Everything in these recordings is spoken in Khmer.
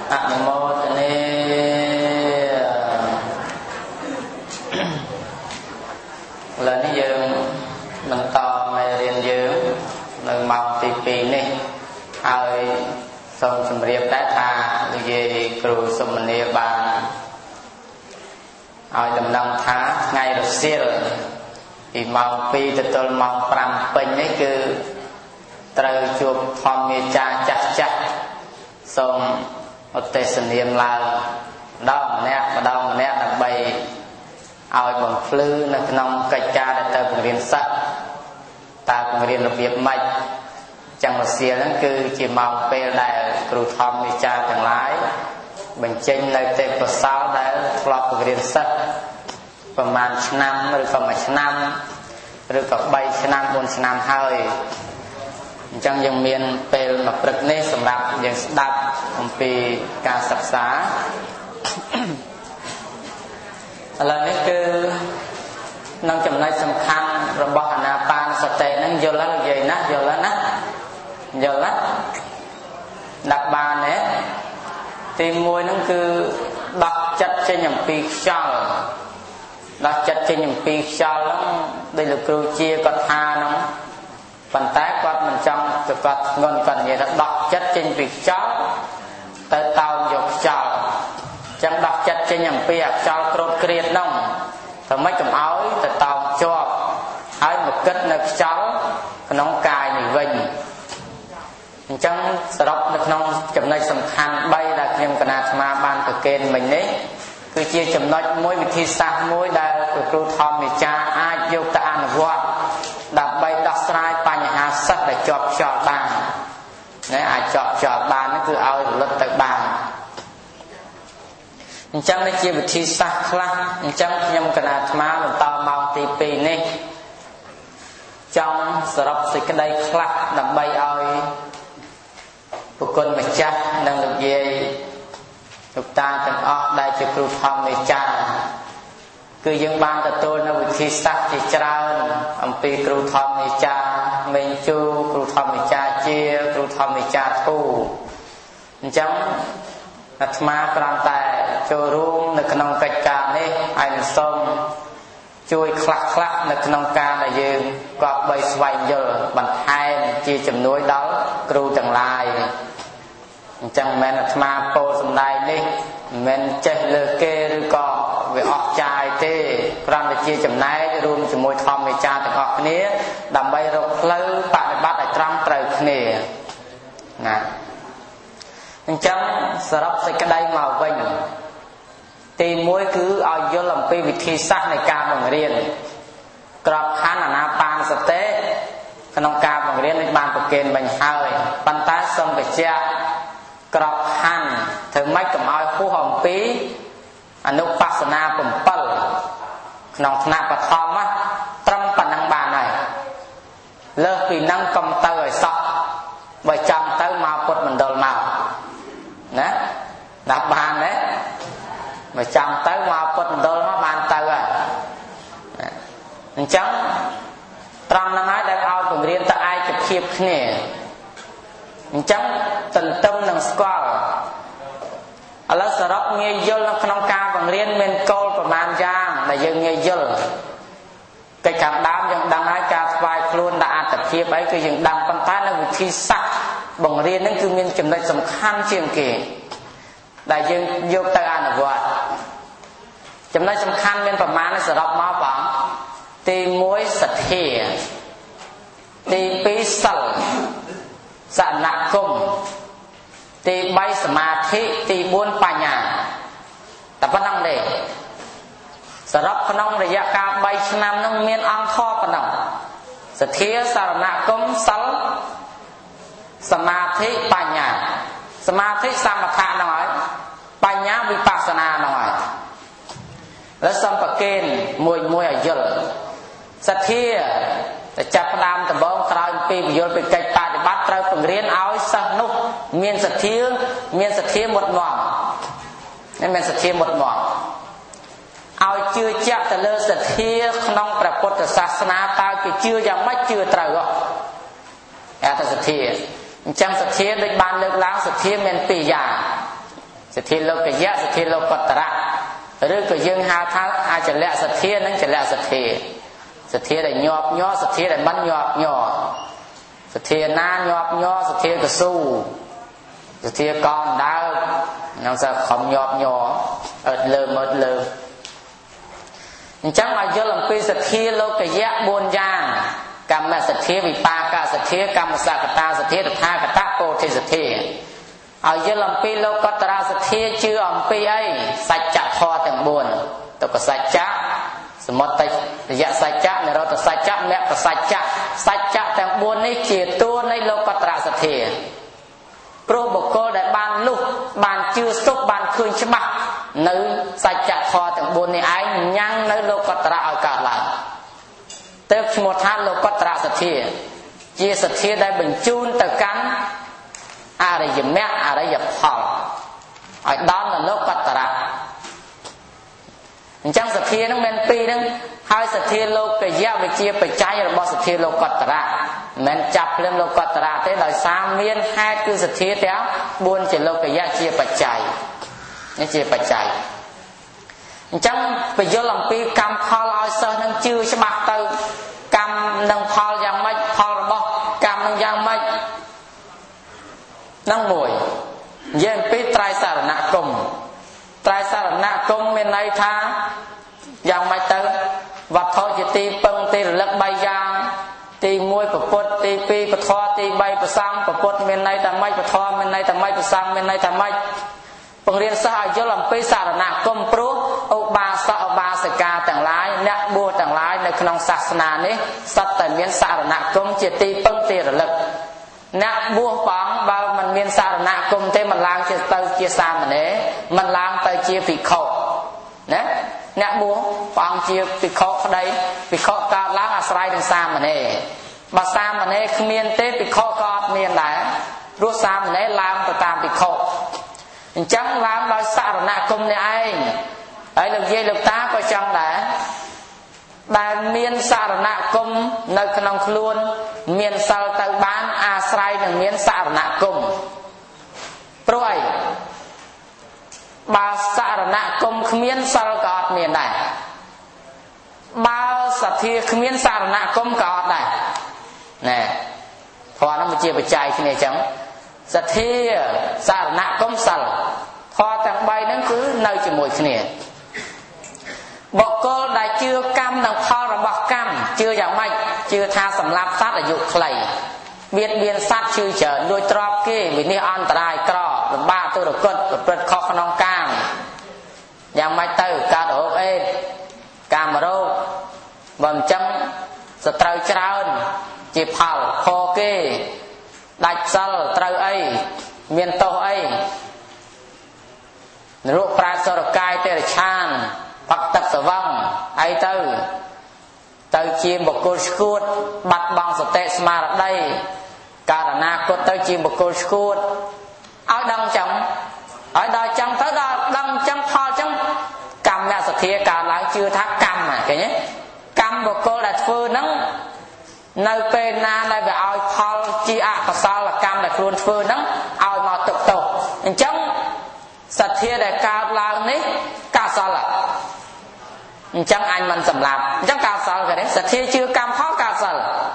อนุโมทนาlầnนี้យើងបន្តមេរៀនយើងនៅម៉ោងទី2នេះហើយសូមជម្រាបដែរថានិយាយគ្រូសុមនីបានឲ្យដំណឹងថាថ្ងៃរសៀលពីម៉ោង2ទៅទល់ម៉ោង5ពេញនេះគឺត្រូវជួបធម្មមេចាចាស់ចាស់សូមឧទ្ទេសនាមឡើងម្ដងម្នាក់ដើម្បីឲ្យបំភ្លឺនៅក្នុងកិច្ចការដែលទៅបង្រៀនសិស្សតើបង្រៀនរបៀបម៉េចចឹងរសៀលហ្នឹងគឺជាម៉ោងពេលដែលគ្រូធម្មវិចារទាំងឡាយបញ្ចេញនៅទេពកោសល្យដែលធ្លាប់បង្រៀនសិស្សប្រហែលឆ្នាំឬក៏1ឆ្នាំឬក៏3ឆ្នាំ4ឆ្នាំហើយអញ្ចឹងយើងមានពេលមួយព្រឹកនេះសម្រាប់យើងស្ដាប់អំពីការសិក្សាឥឡូវនេះគឺក្នុងចំណុចសំខាន់របស់អានាបានសតិហ្នឹងយល់ហើយនិយាយណាយល់ណាដាក់បានទេទី1ហ្នឹងគឺដោះចិត្តចេញអំពីខ្យល់ដោះចិត្តចេញអំពីខ្យល់ហ្នឹងដោយលោកគ្រូជាគាត់ថាហ្នឹងប៉ុន្តែគាត់មិនចង់ទៅគាត់ធ្ងន់គាត់និយាយថាដោះចិត្តចេញពីខ្យល់ទៅតោងយកខ្យល់ចឹងដោះចិត្តចេញអំពីខ្យល់ក្រោតគ្រៀតហ្នឹងតែមិនកំឲ្យទៅតោងជាប់ហើយមកគិតនៅខ្យល់ក្នុងកាយនេះវិញអញ្ចឹងសរុបនៅក្នុងចំណុចសំខាន់3ដែលខ្ញុំកណាអាត្មាបានប្រកេនមិញនេះគឺជាចំណុចមួយវិធីសាស្ត្រមួយដែលគ្រូធម្មវិចារអាចយកទៅអនុវត្តដើម្បីដោះស្រាយបញ្ហាសិស្សដែលជាប់ខ្យល់បានណាអាចជាប់ខ្យល់បាននោះគឺឲ្យរលត់ទៅបានអញ្ចឹងនេះជាវិធីសាស្ត្រខ្លះអញ្ចឹងខ្ញុំកណាអាត្មាបន្តម៉ោងទី2នេះចង់សរុបសេចក្តីខ្លះដើម្បីឲ្យបុគ្គលម្ចាស់និងលោកយាយលោកតាទាំងអស់ដែលជាគ្រូធម្មវិចារគឺយើងបានទទួលនៅវិធីសាស្ត្រជាច្រើនអំពីគ្រូធម្មវិចារមេញជូគ្រូធម្មវិចារជាគ្រូធម្មវិចារធូអញ្ចឹងអាត្មាគ្រាន់តែចូលរួមនៅក្នុងកិច្ចការនេះហើយនឹងសូមជួយខ្លះនៅក្នុងការដែលយើងគប្បីស្វែងយល់បន្ថែមជាជំនួយដល់គ្រូទាំងឡាយអញ្ចឹងមិនមែនអាត្មាពោលសម្ដែងនេះមិនមែនចេះលើគេឬក៏វាអស់ចាយទេគ្រាន់តែជាចំណែករួមជាមួយធម្មវិចារទាំងអស់គ្នាដើម្បីរកផ្លូវបប្រតិបត្តិឲ្យត្រង់ត្រូវគ្នាណាអញ្ចឹងសរុបសេចក្តីមកវិញទី1គឺឲ្យយល់អំពីវិធីសាស្ត្រនៃការបង្រៀនក្របខ័ណ្ឌអាណាបានសតិក្នុងការបង្រៀននេះបានប្រកេនមិញហើយប៉ុន្តែសូមបញ្ជាក់ក្របខ័ណ្ឌធ្វើម៉េចកុំឲ្យហួសអំពីអនុបស្សនា7ក្នុងថ្នាក់បឋមត្រឹមប៉ុណ្ណឹងបានហើយលើសពីហ្នឹងកុំទៅឲ្យសោះបើចង់ទៅមកពុទ្ធមណ្ឌលមកណាដាក់បានទេបើចង់ទៅមកពុទ្ធមណ្ឌលមកបានទៅហើយអញ្ចឹងត្រង់ហ្នឹងហើយដែលឲ្យបង្រៀនទៅឯកភាពគ្នាអញ្ចឹងទន្ទឹមនឹងស្គាល់ឥឡូវសរុបងាយយល់នៅក្នុងការបង្រៀនមានគោលប្រមាណយ៉ាងដែលយើងងាយយល់កិច្ចខាងដើមយើងដឹងហើយការស្វែងខ្លួនដាក់អត្តភាពអីគឺយើងដឹងប៉ុន្តែនៅវិធីសាស្ត្របង្រៀនហ្នឹងគឺមានចំណុចសំខាន់ជាងគេដែលយើងយកទៅអនុវត្តចំណុចសំខាន់មានប្រមាណសរុបមកបងទី1សទ្ធាទី2សិលសនគមទី3សមាធិទី4បញ្ញាតែប៉ុណ្្នឹងទេសរុបក្នុងរយៈកាល3ឆ្នាំហ្នឹងមានអង្គធម៌ប៉ុណ្ណឹងសទ្ធាសរណគមសិលសមាធិបញ្ញាសមាធិសមថៈហ្នឹងហើយបញ្ញាវិបស្សនាហ្នឹងហើយแล้วសំប្រកេនមួយឲ្យយល់សទ្ធាតែចាប់ផ្ដើមដំបូងក្រោយពីពយល់ពីកិច្ចបប្រតិបត្តិត្រូវបង្រៀនឲ្យសិស្សនោះមានសទ្ធាមុតមមនេះមានសទ្ធាមុតមមឲ្យជឿជាក់ទៅលើសទ្ធាក្នុងព្រះពុទ្ធសាសនាតើគេជឿយ៉ាងម៉េចជឿត្រូវហ៎តែសទ្ធាអញ្ចឹងសទ្ធាដូចបានលើកឡើងសទ្ធាមាន2យ៉ាងសទ្ធាលោកយៈសទ្ធាលោកតរៈឬក៏យើងហៅថាអាចលៈសទ្ធានិងចលៈសទ្ធាសទ្ធាដែលញាប់ញ័រសទ្ធាដែលមិនញាប់ញ័រសទ្ធាណាញាប់ញ័រសទ្ធាកស៊ូសទ្ធាកោណ្ដើកនឹងសើខំញាប់ញ័រអត់លើមើលលើអញ្ចឹងឲ្យយល់អំពីសទ្ធាលោកយៈ4យ៉ាងកម្មសទ្ធាវិបាកសទ្ធាកម្មសកតាសទ្ធាតថាគតពោធិសទ្ធាឲ្យយល់អំពីលោកតរសទ្ធាជឿអំពីអីសច្ចធម៌ទាំង4ទុក្ខសច្ចៈសមុទយសច្ចៈនិរោធសច្ចៈមគ្គសច្ចៈសច្ចៈទាំង4នេះជាតួនៃលោកតរសទ្ធាព្រោះបុគ្គលដែលបានលុះបានជឿស្ទុកបានឃើញច្បាស់នៅសច្ចធម៌ទាំង4នេះឯងញ៉ាំងនៅលោកតរៈឲ្យកើតឡើងទើបឈ្មោះថាលោកតរសទ្ធាជាសទ្ធាដែលបញ្ជូនទៅកាន់អរិយមគ្គអរិយផលឲ្យដល់នៅលោកតរៈអញ្ចឹងសទ្ធានឹងមានពីរហ្នឹងហើយសទ្ធាលោកយៈវិជាបច្ច័យរបស់សទ្ធាលោកតរៈមិនចាប់ភ្លាមលោកតរៈទេដោយសារមានហេតុគឺសទ្ធាទាំង4ជាលោកយៈជាបច្ច័យនេះជាបច្ច័យអញ្ចឹងបញ្យល់អំពីកម្មផលឲ្យសិស្សនឹងជឿច្បាស់ទៅកម្មនឹងផលយ៉ាងម៉េចផលរបស់កម្មនឹងយ៉ាងម៉េចនឹងមួយនិយាយអំពីត្រៃសរណគមត្រៃសរណគមមានន័យថាយ៉ាងម៉េចទៅវត្ថុជាទីពឹងទីរលឹក3យ៉ាងទី1ប្រពុតទី2ពធទី3ប្រសង្ឃប្រពុតមានន័យថាម៉េចពធមានន័យថាម៉េចប្រសង្ឃមានន័យថាម៉េចបង្រៀនសិស្សឲ្យយល់អំពីសរណគមព្រោះឧបាសកឧបាសិកាទាំងឡាយអ្នកបួសទាំងឡាយនៅក្នុងសាសនានេះសុទ្ធតែមានសរណគមជាទីពឹងទីរលឹកអ្នកបួសព្រះអង្គបើមិនមានសរណគមទេមិនឡើងទៅជាសាមណេរមិនឡើងទៅជាភិក្ខុណាអ្នកបួសព្រះអង្គជាភិក្ខុក្តីភិក្ខុកើតឡើងអាស្រ័យនឹងសាមណេរបើសាមណេរគ្មានទេភិក្ខុក៏អត់មានដែរព្រោះសាមណេរឡើងទៅតាមភិក្ខុអញ្ចឹងឡើងដោយសរណគមនេះឯងហើយលោកយាយលោកតាក៏ចង់ដែរដែលមានសរណគមនៅក្នុងខ្លួនមានសិលទៅបានអាស្រ័យនឹងមានសរណគមព្រោះអីបើសរណគមគ្មានសិលក៏អត់មានដែរបើសទ្ធាគ្មានសរណគមក៏អត់ដែរណែព្រោះនោះជាបច្ច័យគ្នាអញ្ចឹងសទ្ធាសរណគមសិលធម៌ទាំង3ហ្នឹងគឺនៅជាមួយគ្នាបុគ្គលដែលជឿកម្មនិងផលរបស់កម្មជឿយ៉ាងម៉េចជឿថាសម្លាប់សត្វអាយុខ្លីបៀតបៀនសត្វជឿច្រើនលួចទ្រព្យគេវិនិច្ឆ័យអន្តរាយក្រលំបាកទុរគតប្រព្រឹត្តខុសក្នុងកាមយ៉ាងម៉េចទៅកើតរោគអេដកាមរោគបើមិនចឹងសត្រូវច្រើនជាផលខគេដាច់សិលត្រូវអីមានទោសអីនរកប្រាសរកាយទេរឆានផឹកទឹកស្វឹងអីទៅជាបុគ្គលស្គួតបាត់បង់សតិស្មារតីកើតអនាគតទៅជាបុគ្គលស្គួតឲ្យដឹងចឹងឲ្យដល់ចឹងទៅដល់ដឹងចឹងផលចឹងកម្មសទ្ធាកើតឡើងជឿថាកម្មឃើញទេកម្មបុគ្គលដែលធ្វើហ្នឹងនៅពេលណាដែលវាឲ្យផលជាអកុសលកម្មដែលខ្លួនធ្វើហ្នឹងឲ្យមកទុកទោសអញ្ចឹងសទ្ធាដែលកើតឡើងនេះកុសលអញ្ចឹងអញមិនសម្លាប់អញ្ចឹងកុសលគេទេសទ្ធាជឿកម្មផលកុសល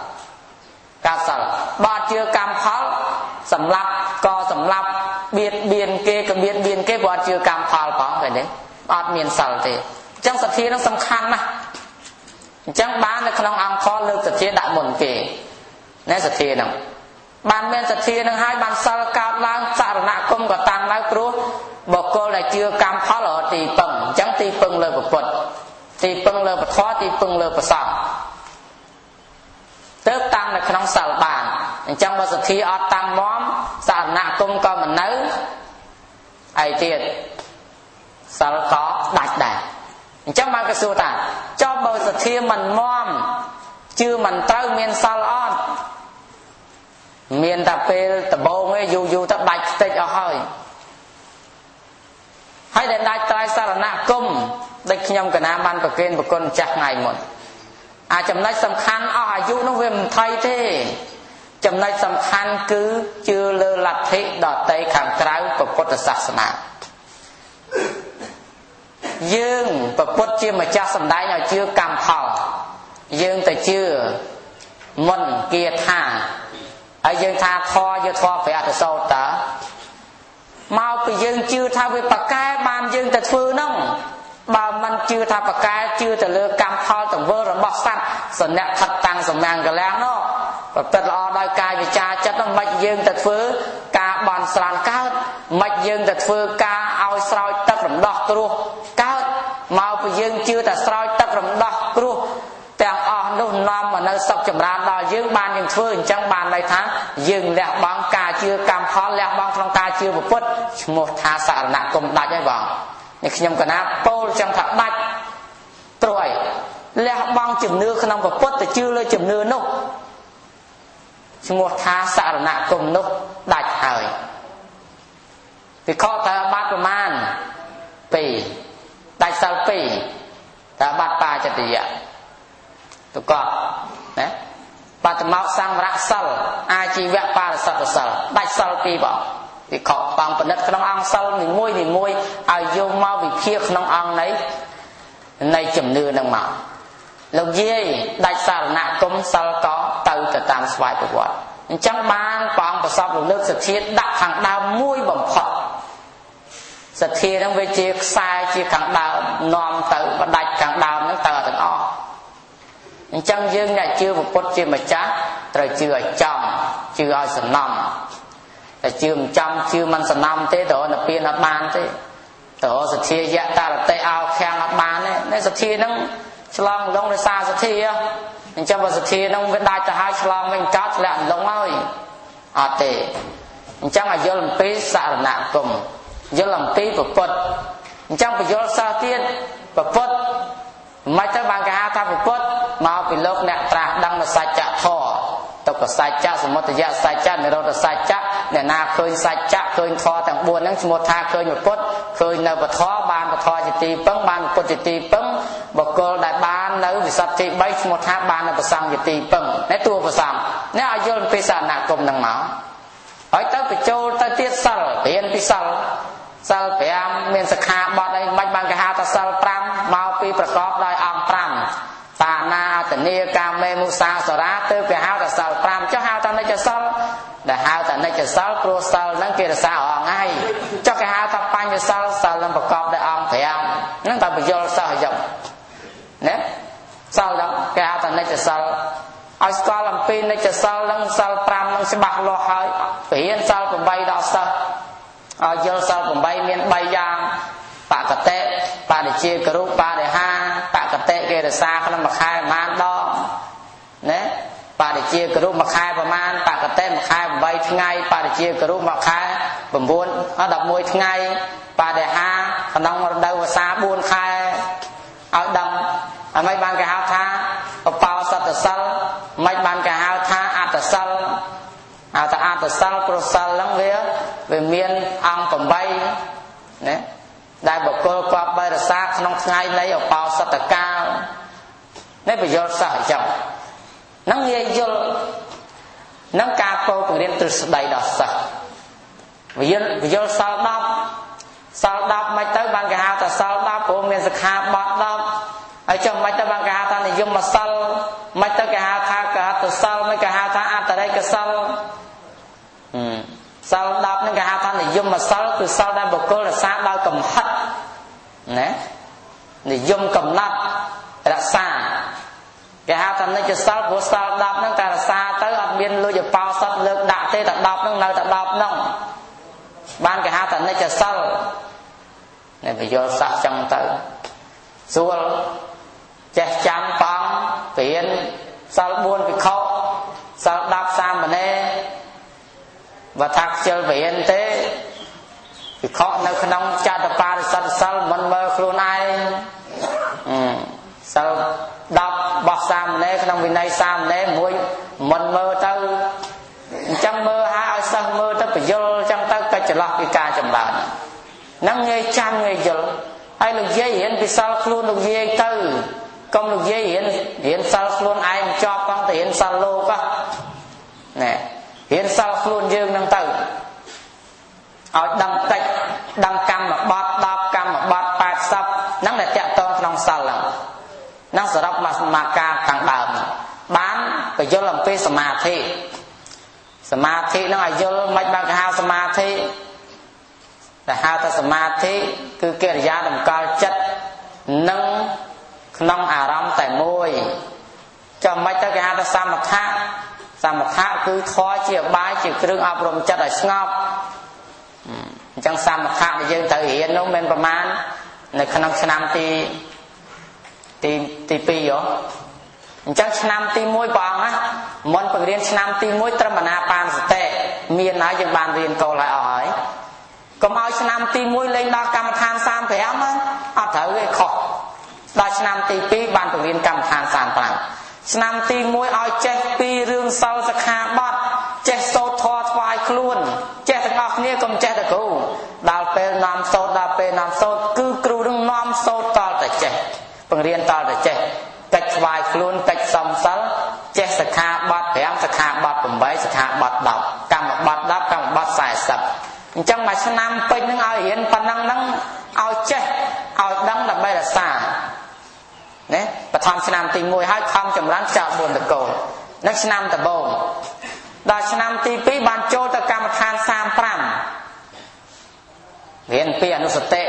បើអត់ជឿកម្មផលសម្លាប់ក៏សម្លាប់បៀតបៀនគេក៏បៀតបៀនគេបើអត់ជឿកម្មផលផងគេទេអត់មានសិលទេអញ្ចឹងសទ្ធានឹងសំខាន់ណាស់អញ្ចឹងបាននៅក្នុងអង្គខលើកសទ្ធាដាក់មុនគេណែសទ្ធាហ្នឹងបានមានសទ្ធានឹងហើយបានសិលកើតឡើងសរណគមក៏តាំងឡើងព្រោះបុគ្គលដែលជឿកម្មផលរត់ទីពឹងអញ្ចឹងទីពឹងលើពុទ្ធទីពឹងលើពធទីពឹងលើប្រសង្ឃទើបតាំងនៅក្នុងសិលបានអញ្ចឹងបើសទ្ធាអត់តាំងមមសរណគមក៏មិននៅអីទៀតសិលក៏ដាច់ដែរអញ្ចឹងបានក៏សួរថាចុះបើសទ្ធាមិនមមជឿមិនត្រូវមានសិលអត់មានតែពេលដំបូងឯងយូរទៅដាច់ខ្ទេចអស់ហើយដែលដាច់ត្រៃសរណគមដែលខ្ញុំកណាបានប្រគេនប្រគុណចាស់ថ្ងៃមុនអាចំណុចសំខាន់អស់អាយុនោះវាមិនថៃទេចំណុចសំខាន់គឺជឿលើលទ្ធិដតីខាងក្រៅពុទ្ធសាសនា dương và bút chia mà cha sầm đáy nào chưa cầm thọ dương tại chưa mình kia tha ở dương tha tho dương tho phải ở sau ta mau bị dương chưa tha với bạc cái ban dương tại phương nông bà mình chưa tha bạc cái chưa tại lừa cầm thọ tổng vơ rồi bọc sắt sần nẹt thật tăng sần nàng cái láng nó và tất lo đôi cài về cha chất nó mạch dương tại phương cả bàn sàn cao mạch dương tại phương ca ao soi tất rầm đỏ tru cao mau bị dương chưa tại soi tất rầm đỏ truแต่នោះនាំមកនៅសុខចម្រើនដល់យើងបានយើងធ្វើអញ្ចឹងបានន័យថាយើងលះបង់ការជឿកម្មផលលះបង់ក្នុងការជឿពុទ្ធឈ្មោះថាសរណគមដាច់ហើយបងនេះខ្ញុំកណាពោលចឹងថាដាច់ត្រួយលះបង់ជំនឿក្នុងពុទ្ធទៅជឿលើជំនឿនោះឈ្មោះថាសរណគមនោះដាច់ហើយពីខតើបាត់ប្រមាណ2ដាច់សិល2តើបាត់បាចតិយៈตุกอบนะปัตตมะสังวรសិលអាជីវៈបរិសុទ្ធសិលដាច់សិលពីរបងពីខកបងបណ្ឌិតក្នុងអង្គសិលនីមួយឲ្យយកមកវិភាគក្នុងអង្គនៃជំនឿនឹងមកលោកយាយដាច់សារណគមសិលក៏ទៅតាមស្វ័យប្រវត្តិអញ្ចឹងបានព្រះអង្គប្រសពលើកសទ្ធាដាក់ខាងដើមមួយបំផុតសទ្ធានឹងវាជាខ្សែជាខាងដើមនាំទៅបដាច់ខាងដើមនឹងទៅទាំងអស់អញ្ចឹងយើងអ្នកជឿពុទ្ធជាម្ចាស់ត្រូវជឿឲ្យចំជឿឲ្យសំណំតែជឿមិនចំជឿមិនសំណំទេទៅនិព្វានអត់បានទេទៅសទ្ធាយៈតរតិអោខាំងអត់បានទេសទ្ធានឹងឆ្លងលងដោយសារសទ្ធាអញ្ចឹងបើសទ្ធានឹងវាដាច់ទៅហើយឆ្លងវិញកោតធ្លាក់លងហើយអត់ទេអញ្ចឹងឲ្យយល់អំពីសរណគមយល់អំពីពុទ្ធអញ្ចឹងបញ្យល់សិស្សទៀតពុទ្ធមិនទៅបានគេហៅថាពុទ្ធមកពីលោកអ្នកត្រាស់ដឹងនៅសច្ចធម៌ទុក្ខសច្ចៈសមុទយសច្ចៈនិរោធសច្ចៈអ្នកណាឃើញសច្ចៈឃើញធម៌ទាំង4ហ្នឹងឈ្មោះថាឃើញពុទ្ធឃើញនៅពធបានពធជាទីពឹងបានពុទ្ធជាទីពឹងបុគ្គលដែលបាននៅវិសុទ្ធទី3ឈ្មោះថាបាននៅប្រសង្ឃជាទីពឹងនេះតួប្រសង្ឃនេះឲ្យយល់ពីសារណគមហ្នឹងមកហើយទៅបញ្ចូលទៅទៀតសិលរៀនពីសិល5មានសិក្ខាបទអីមិនបានគេហៅថាសិល5មកពីប្រកបដោយអង្គ5បាណាតនីកាមេមុសាសរាទៅគេហៅថាសិល5ចុះហៅថានិច្ចសិលដែលហៅថានិច្ចសិលព្រោះសិលហ្នឹងគេរក្សាអងហើយចុះគេហៅថាបញ្ញសិលសិលនឹងប្រកបដោយអង្គ5ហ្នឹងតែបញ្យល់សិស្សយកណាសិលហ្នឹងគេហៅថានិច្ចសិលឲ្យស្គាល់អំពីនិច្ចសិលហ្នឹងសិល5ហ្នឹងច្បាស់លាស់ហើយរៀនសិល8ដល់សិស្សឲ្យយល់សិល8មាន3យ៉ាងបកតេបរិជាគរុបរិហាបកតេគេរក្សាក្នុងមួយខែប្រហែលដងណាបរិជាគរុមួយខែប្រហែលបកតេមួយខែ8ថ្ងៃបរិជាគរុមួយខែ11ថ្ងៃបរិហាក្នុងរដូវវស្សា4ខែឲ្យដឹងហើយមិនបានគេហៅថាបោសតសិលមិនបានគេហៅថាអត្តសិលហៅថាអត្តសិលព្រោះសិលហ្នឹងវាមានអង្គ8ណាដែលបុគ្គលគាត់បរិសាក្នុងថ្ងៃនៃឧបោសថកាលនេះបញ្យល់សិស្សអញ្ចឹងហ្នឹងងាយយល់នឹងការពោលបង្រៀនទ្រឹស្ដីដល់សិស្សបញ្យល់សិល10មិនទៅបានគេហៅថាសិល10ព្រោះមានសិក្ខាបទ10ហើយចុះមិនទៅបានគេហៅថានិយមសិលមិនទៅគេហៅថាកហតសិលមិនគេហៅថាអត្តរិកសិលសិល10នឹងគេហៅថានិយមសិលគឺសិលដែលបុគ្គលរក្សាដោយកំហិតណានិយមកំណត់រក្សាគេហៅថានិច្ចសិលព្រោះសិល10ហ្នឹងតែរក្សាទៅអត់មានលុយបោសុតលើកដាក់ទេតែ10ហ្នឹងនៅតែ10ហ្នឹងបានគេហៅថានិច្ចសិលនេះបញ្យល់សាក់ចឹងទៅស្រួលចេះចាំបងរៀនសិល4ភិក្ខុសិល10សាមណេរបើថាខ្ជិលរៀនទេភិក្ខុនៅក្នុងចតបរិស័ទសិលមិនមើលខ្លួនឯងសិល10របស់សាមណេរក្នុងវិន័យសាមណេរមួយមិនមើលទៅអញ្ចឹងមើលឲ្យសិស្សមើលទៅបញ្យល់អញ្ចឹងទៅកិច្ចចន្លោះពីការចម្រើនហ្នឹងងាយចាំងាយយល់ហើយលោកយាយរៀនពីសិលខ្លួនលោកយាយទៅកុំលោកយាយរៀនសិលខ្លួនឯងជាប់ផងទៅរៀនសិលលោកណែរៀនសិលខ្លួនយើងនឹងទៅឲ្យដឹងតិចដឹងកម្មបត្តិ10កម្មបត្តិ80ហ្នឹងมาการខាងដើមបានបញ្យល់អំពីសមាធិនឹងឲ្យយល់មិនបានគេហៅសមាធិតែហៅថាសមាធិគឺកិរិយាតម្កល់ចិត្តនឹងក្នុងអារម្មណ៍តែមួយចាំមិនទៅគេហៅថាសមថៈគឺធម៌ជាបាយជាគ្រឿងអប់រំចិត្តឲ្យស្ងប់អញ្ចឹងសមថៈដែលយើងត្រូវរៀននោះមិនប្រមាណនៅក្នុងឆ្នាំទី2អញ្ចឹងឆ្នាំទី1ព្រះអង្គណាមុនបង្រៀនឆ្នាំទី1ត្រឹមអាណាបានសតិមានហើយយើងបានរៀនកូលឲ្យអស់ហើយកុំឲ្យឆ្នាំទី1លេងដល់កម្មដ្ឋាន35ហ្នឹងអត់ត្រូវទេខុសដល់ឆ្នាំទី2បានបង្រៀនកម្មដ្ឋាន35ឆ្នាំទី1ឲ្យចេះពីរឿងសិលសិក្ខាបទចេះសូត្រធម៌ថ្វាយខ្លួនចេះទាំងអស់គ្នាកុំចេះតែគ្រូដល់ពេលនាំសូត្រដល់ពេលនាំសូត្រគឺគ្រូនឹងនាំសូត្រតតែចេះបង្រៀនតតែចេះកិច្ចថ្វាយខ្លួនកិច្ចសំសិលចេះសិក្ខាបទ5សិក្ខាបទ8សិក្ខាបទ10កម្មបទ10កម្មបទ40អញ្ចឹងមួយឆ្នាំពេញនឹងឲ្យរៀនប៉ុណ្ណឹងហ្នឹងឲ្យចេះឲ្យដឹងដើម្បីរក្សាណាបឋមឆ្នាំទី1ហើយខំចម្រើនចៅ4តកូលនៅឆ្នាំដំបូងដល់ឆ្នាំទី2បានចូលទៅកម្មដ្ឋាន35រៀនពីអនុសតិ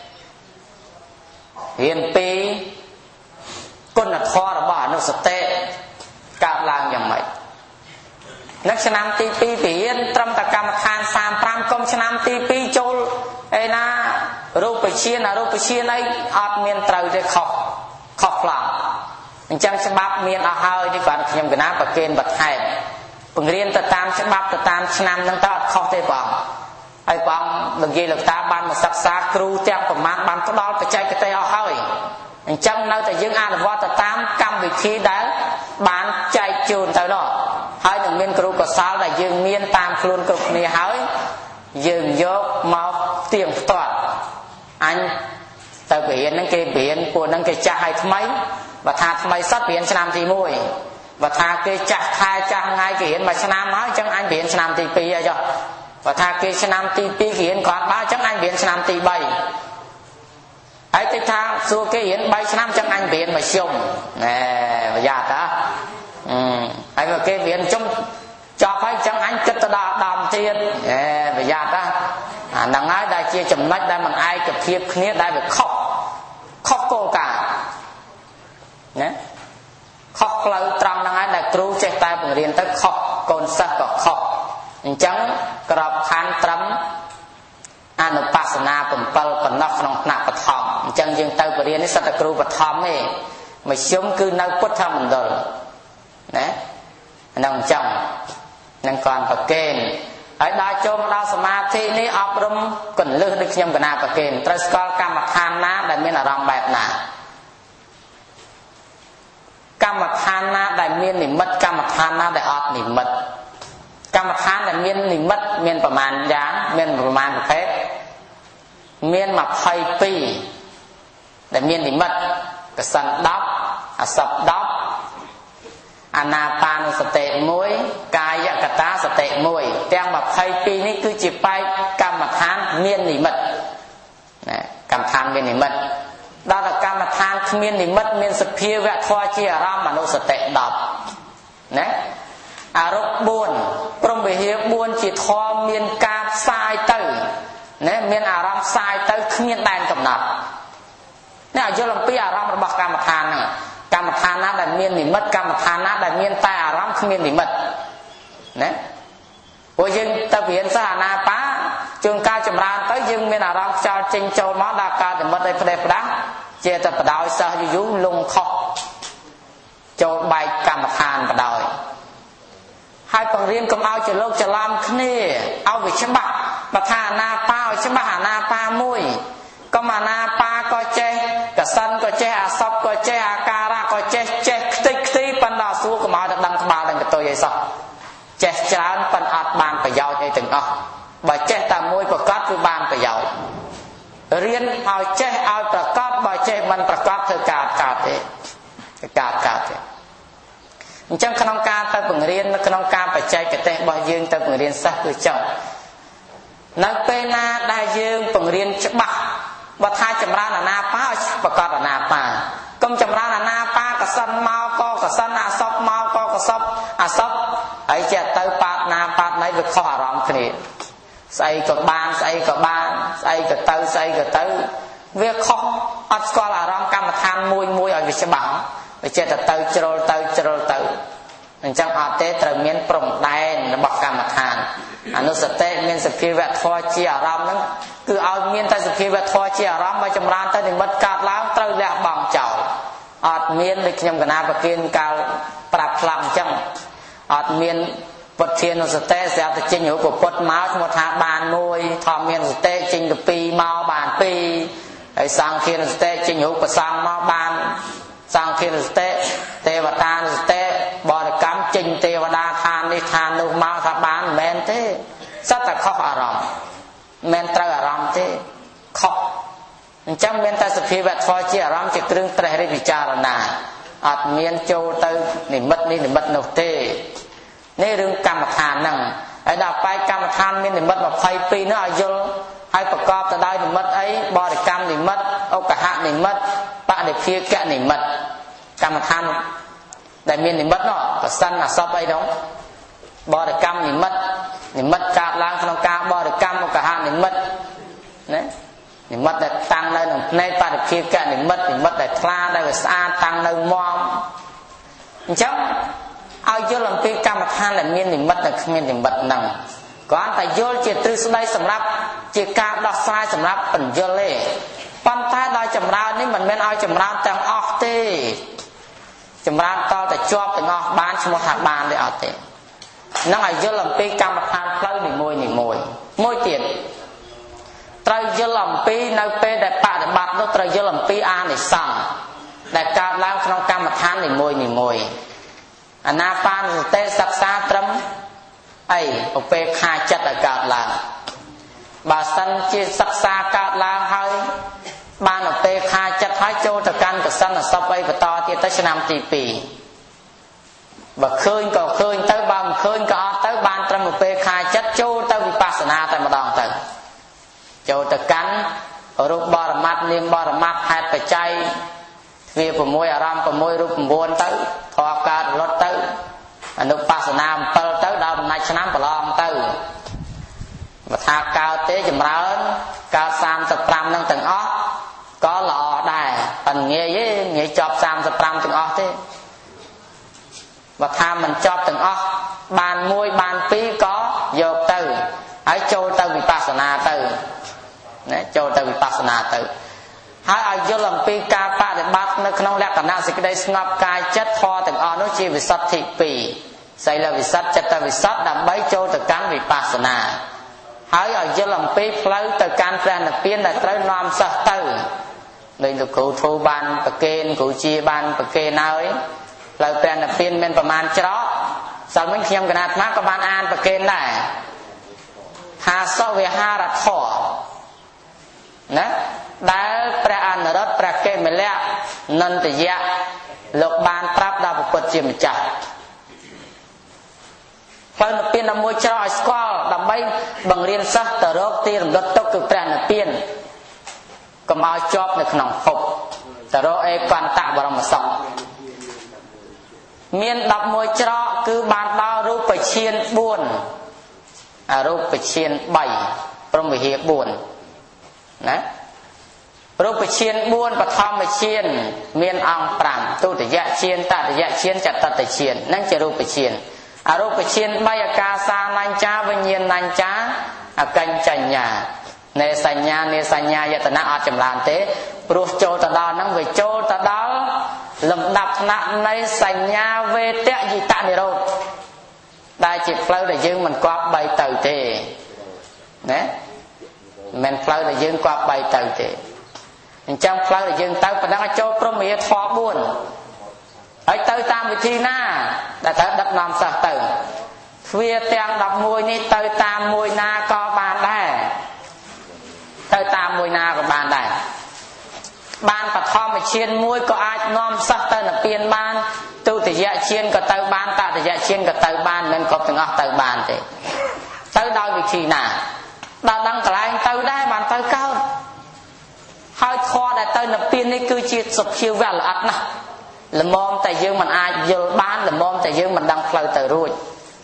រៀនពីគុណធម៌របស់អនុសតិកើតឡើងយ៉ាងម៉េចនៅឆ្នាំទី2រៀនត្រឹមតែកម្មដ្ឋាន35កុំឆ្នាំទី2ចូលឯណារូបជាអរូបជាអីអត់មានត្រូវទេខុសខ្លាំងអញ្ចឹងច្បាប់មានអស់ហើយនេះគាត់ខ្ញុំកណាប្រកេនបន្ថែមបង្រៀនទៅតាមច្បាប់ទៅតាមឆ្នាំហ្នឹងទៅអត់ខុសទេបងហើយបងនិយាយលោកតាបានមកសិក្សាគ្រូទាំងប្រមាណបានផ្ដល់បច្ចេកទេសអស់ហើយអញ្ចឹងនៅតែយើងអនុវត្តទៅតាមកម្មវិធីដែលបានចែកជូនទៅនោះហើយនឹងមានគ្រូកុសលដែលយើងមានតាមខ្លួនគ្រប់គ្នាហើយយើងយកមកទៀងផ្ទាត់អញទៅបរៀនហ្នឹងគេបរៀនពួកហ្នឹងគេចាស់ឲ្យថ្មីបើថាថ្មីសតបរៀនឆ្នាំទី1បើថាគេចាស់ខែចាស់ថ្ងៃគេរៀនមួយឆ្នាំហើយអញ្ចឹងអញបរៀនឆ្នាំទី2ហើយចុះបើថាគេឆ្នាំទី2គេរៀនគ្រាន់បើអញ្ចឹងអញបរៀនឆ្នាំទី3ហើយតិចថាសួរគេរៀន3ឆ្នាំអញ្ចឹងអញបរៀនមួយជុំណែប្រយ័ត្នតាហើយមកគេបរៀនជុំចប់ហើយអញ្ចឹងអញគិតទៅដល់ដំទៀតប្រយ័ត្នតាអាហ្នឹងហើយដែលជាចំណុចដែលមិនឯកភាពគ្នាដែលវាខុសគោលការណ៍ណាខុសផ្លូវត្រង់ហ្នឹងហើយដែលគ្រូចេះតែបង្រៀនទៅខុសកូនសិស្សក៏ខុសអញ្ចឹងក្របខណ្ឌត្រឹមអនុបស្សនា7ប៉ុណ្ណោះក្នុងថ្នាក់បឋមអញ្ចឹងយើងទៅបរៀននេះសិតតែគ្រូបឋមទេមធ្យមគឺនៅពុទ្ធមណ្ឌលណាហ្នឹងអញ្ចឹងនឹងគាត់ប្រកេនហើយដល់ចូលមកដល់សមាធិនេះអប់រំកន្លឹះដូចខ្ញុំកណាប្រកេនត្រូវស្គាល់កម្មដ្ឋានណាដែលមានអារម្មណ៍បែបណាកម្មដ្ឋានណាដែលមាននិមិត្តកម្មដ្ឋានណាដែលអត់និមិត្តកម្មដ្ឋានដែលមាននិមិត្តមានប្រមាណយ៉ាងមានប្រមាណប្រភេទមាន22ដែលមាននិមិត្តកសិន10អសព10អាណាបានុសតិ1កាយកតាសតិ1ទាំង22នេះគឺជាបែបកម្មដ្ឋានមាននិមិត្តណាកម្មដ្ឋានមាននិមិត្តដល់តែកម្មដ្ឋានគ្មាននិមិត្តមានសភាវៈធម៌ជាអារម្មណ៍មនោសតិ10ណាអរុប4ព្រមវិហារ4ជាធម៌មានការផ្សាយទៅណាមានអារម្មណ៍ផ្សាយទៅគ្មានដែនកំណត់នេះឲ្យយល់អំពីអារម្មណ៍របស់កម្មដ្ឋានហ្នឹងកម្មដ្ឋានណាដែលមាននិមិត្តកម្មដ្ឋានណាដែលមានតែអារម្មណ៍គ្មាននិមិត្តណាព្រោះយើងទៅរៀនសិស្សអាណាបាជួនកាលចម្រើនទៅយើងមានអារម្មណ៍ខ្យល់ចេញចូលមកដល់ការនិមិត្តឲ្យផ្ដេសផ្ដាស់ជាតែបដ ாய் សិស្សយូរលងខុសចូលបែកកម្មដ្ឋានបដ ாய் ហើយបង្រៀនកុំឲ្យច្រឡូកច្រឡំគ្នាឲ្យវាច្បាស់បើថាអាណាបាឲ្យច្បាស់អាណាបាមួយកុំអាណាបាក៏ចេះកសិនក៏ចេះអាសពក៏ចេះអាការៈក៏ចេះខ្ទេចខ្ទីប៉ុន្តែសួរកុំឲ្យតែដឹងក្បាលដឹងកតុយអីសោះចេះច្រើនប៉ុន្តែអត់បានប្រយោជន៍អីទាំងអស់បើចេះតែមួយប្រកបគឺបានប្រយោជន៍រៀនឲ្យចេះឲ្យប្រកបបើចេះមិនប្រកបធ្វើកើតទេអញ្ចឹងក្នុងការទៅបង្រៀននៅក្នុងការបច្ចេកទេសរបស់យើងទៅបង្រៀនសិស្សគឺចឹងនៅពេលណាដែលយើងបង្រៀនច្បាស់បើថាចម្រើនអាណាបាឲ្យប្រកបអាណាបាកុំចម្រើនអាណាបាកសិសិនអាសពមកក៏កសពអាសពហើយចេះទៅប៉ាតណាប៉ាតណៃវាខុសអារម្មណ៍គ្នាស្អីក៏បានស្អីក៏បានស្អីក៏ទៅស្អីក៏ទៅវាខុសអត់ស្គាល់អារម្មណ៍កម្មដ្ឋានមួយមួយឲ្យវាច្បាស់វាចេះតែទៅជ្រុលទៅអញ្ចឹងអត់ទេត្រូវមានព្រំដែនរបស់កម្មដ្ឋានអនុសតិមានសភាវៈធម៌ជាអារម្មណ៍ហ្នឹងគឺឲ្យមានតែសភាវៈធម៌ជាអារម្មណ៍មកចម្រើនទៅនិមិត្តកើតឡើងត្រូវលះបង់ចោលអត់មានដូចខ្ញុំកណាប្រគិនកាលប្រាប់ខ្លះអញ្ចឹងអត់មានពុទ្ធានុសតិស្រាប់តែចេញរូបពុទ្ធមកឈ្មោះថាបានមួយធម្មមានសតិចេញទៅពីរមកបានពីរហើយសង្ឃានុសតិចេញរូបប្រសងមកបានសង្ឃានុសតិទេវតានុសតិបរិកម្មចេញទេវតាឋាននេះឋាននោះមកថាបានមិនមែនទេសត្វតែខុសអារម្មណ៍មិនមែនត្រូវអារម្មណ៍ទេខុសអញ្ចឹងមានតែសភាវៈធម៌ជាអារម្មណ៍ជាគ្រឿងត្រេះរិះពិចារណាអត់មានចូលទៅនិមិត្តនេះនិមិត្តនោះទេនេះរឿងកម្មដ្ឋានហ្នឹងហើយដល់បែកកម្មដ្ឋានមាននិមិត្ត22នោះឲ្យយល់ហើយប្រកបទៅដោយនិមិត្តអីបរិកម្មនិមិត្តឧកហនិមិត្តបដិភាគនិមិត្តកម្មដ្ឋានដែលមាននិមិត្តនោះប្រសិនអសពអីនោះបរិកម្មនិមិត្តកើតឡើងក្នុងការបរិកម្មឧកហនិមិត្តណានិមិត្តដែលតាំងនៅក្នុងភ្នែកបដិភាគនិមិត្តដែលថ្លាដែលវាស្អាតតាំងនៅមាំអញ្ចឹងឲ្យយល់អំពីកម្មដ្ឋានដែលមាននិមិត្តនិងគ្មាននិមិត្តហ្នឹងគ្រាន់តែយល់ជាទ្រឹស្ដីសម្រាប់ជាការដោះស្រាយសម្រាប់បញ្យល់ទេប៉ុន្តែដល់ចម្រើននេះមិនមែនឲ្យចម្រើនទាំងអស់ទេចម្រើនតតែជាប់ទាំងអស់បានឈ្មោះថាបានទេអត់ទេហ្នឹងឲ្យយល់អំពីកម្មដ្ឋានផ្លូវនីមួយមួយទៀតត្រូវយល់អំពីនៅពេលដែលបដិបត្តិនោះត្រូវយល់អំពីអានិសង្សដែលកើតឡើងក្នុងកម្មដ្ឋាននីមួយអាណាបានសតិសិក្សាត្រឹមអីឧបេក្ខាចិត្តឲ្យកើតឡើងបើសិនជាសិក្សាកើតឡើងហើយបានឧបេក្ខាចិត្តហើយចូលទៅកាន់កសិនអសពអីបន្តទៀតទៅឆ្នាំទី2បើឃើញក៏ឃើញទៅបើមិនឃើញក៏អត់ទៅបានត្រឹមឧបេក្ខាចិត្តចូលទៅវិបស្សនាតែម្ដងទៅចូលទៅកាន់រូបបរមត្តនាមបរមត្តហេតុបច្ច័យទ្វា6អារម្មណ៍6រូប9ទៅធម៌កើតរលត់ទៅអនុបស្សនា7ទៅដល់ដំណាច់ឆ្នាំប្រឡងទៅបើថាកើតទេចម្រើនកើត35នឹងទាំងអស់ក៏ល្អដែរប៉ុន្តែងាយចប់35ទាំងអស់ទេបើថាមិនចប់ទាំងអស់បាន1បាន2ក៏យកទៅហើយចូលទៅវិបស្សនាទៅណាចូលទៅវិបស្សនាទៅហើយឲ្យយល់អំពីការបដិបត្តិនៅក្នុងលក្ខណៈសេចក្តីស្ងប់កាយចិត្តធម៌ទាំងអស់នោះជាវិសុទ្ធិ2សីលវិសុទ្ធចិត្តវិសុទ្ធដើម្បីចូលទៅកាន់វិបស្សនាហើយឲ្យយល់អំពីផ្លូវទៅកាន់ព្រះនិព្វានដែលត្រូវនាំសិស្សទៅដោយលោកគ្រូធូបានប្រកេនគ្រូជាបានប្រកេនហើយផ្លូវព្រះនិព្វានមានប្រមាណច្រកសិលមិញខ្ញុំកណាអាត្មាក៏បានអានប្រកេនដែរថាសវិហារធម៌ណាដែលព្រះអនុរុទ្ធព្រះកេមលៈនន្តយៈលោកបានប្រាប់ដល់ពុទ្ធជាម្ចាស់ផ្លូវនិព្វានមួយច្រកឲ្យស្គាល់ដើម្បីបង្រៀនសិស្សទៅរកទីរំលត់ទុកគឺព្រះនិព្វានកុំឲ្យជាប់នៅក្នុងភពទៅរកអេកន្តៈបរមសុខមាន11ច្រកគឺបានដល់រូបឈាន4អរូបឈាន3ព្រហ្មវិហារ4ណារូបឈាន4បឋមឈានមានអង្គ5ទុតិយឈានតតិយឈានចតុតឈាននឹងជារូបឈានអរូបឈាន3អាកាសានញ្ចាវិញ្ញាណញ្ចាអកញ្ចញ្ញានេសញ្ញានេសញ្ញាយតនៈអត់ចម្រើនទេព្រោះចូលទៅដល់ហ្នឹងវាចូលទៅដល់លំដាប់ថ្នាក់នៃសញ្ញាវេទយិតនិរោធដែលជាផ្លូវដែលយើងមិនគប្បីទៅទេណាមិនផ្លូវដែលយើងគប្បីទៅទេអញ្ចឹងផ្លូវដែលយើងទៅប៉ុណ្ណឹងឲ្យចូលព្រហ្មវិហារធម៌4ហើយទៅតាមវិធីណាដែលត្រូវដឹកនាំសិស្សទៅទ្វារទាំង11នេះទៅតាមមួយណាក៏បានដែរទៅតាមមួយណាក៏បានដែរបានបឋមឈានមួយក៏អាចនាំសិស្សទៅនិព្វានបានទុតិយឈានក៏ទៅបានតតិយឈានក៏ទៅបានមិនគ្រប់ទាំងអស់ទៅបានទេទៅដោយវិធីណាដល់ដឹងកន្លែងទៅដែរបានទៅកើតហើយធម៌ដែលទៅនិព្វាននេះគឺជាសភាវៈល្អិតណាស់ល្មមតែយើងមិនអាចយល់បានល្មមតែយើងមិនដឹងផ្លូវទៅរួច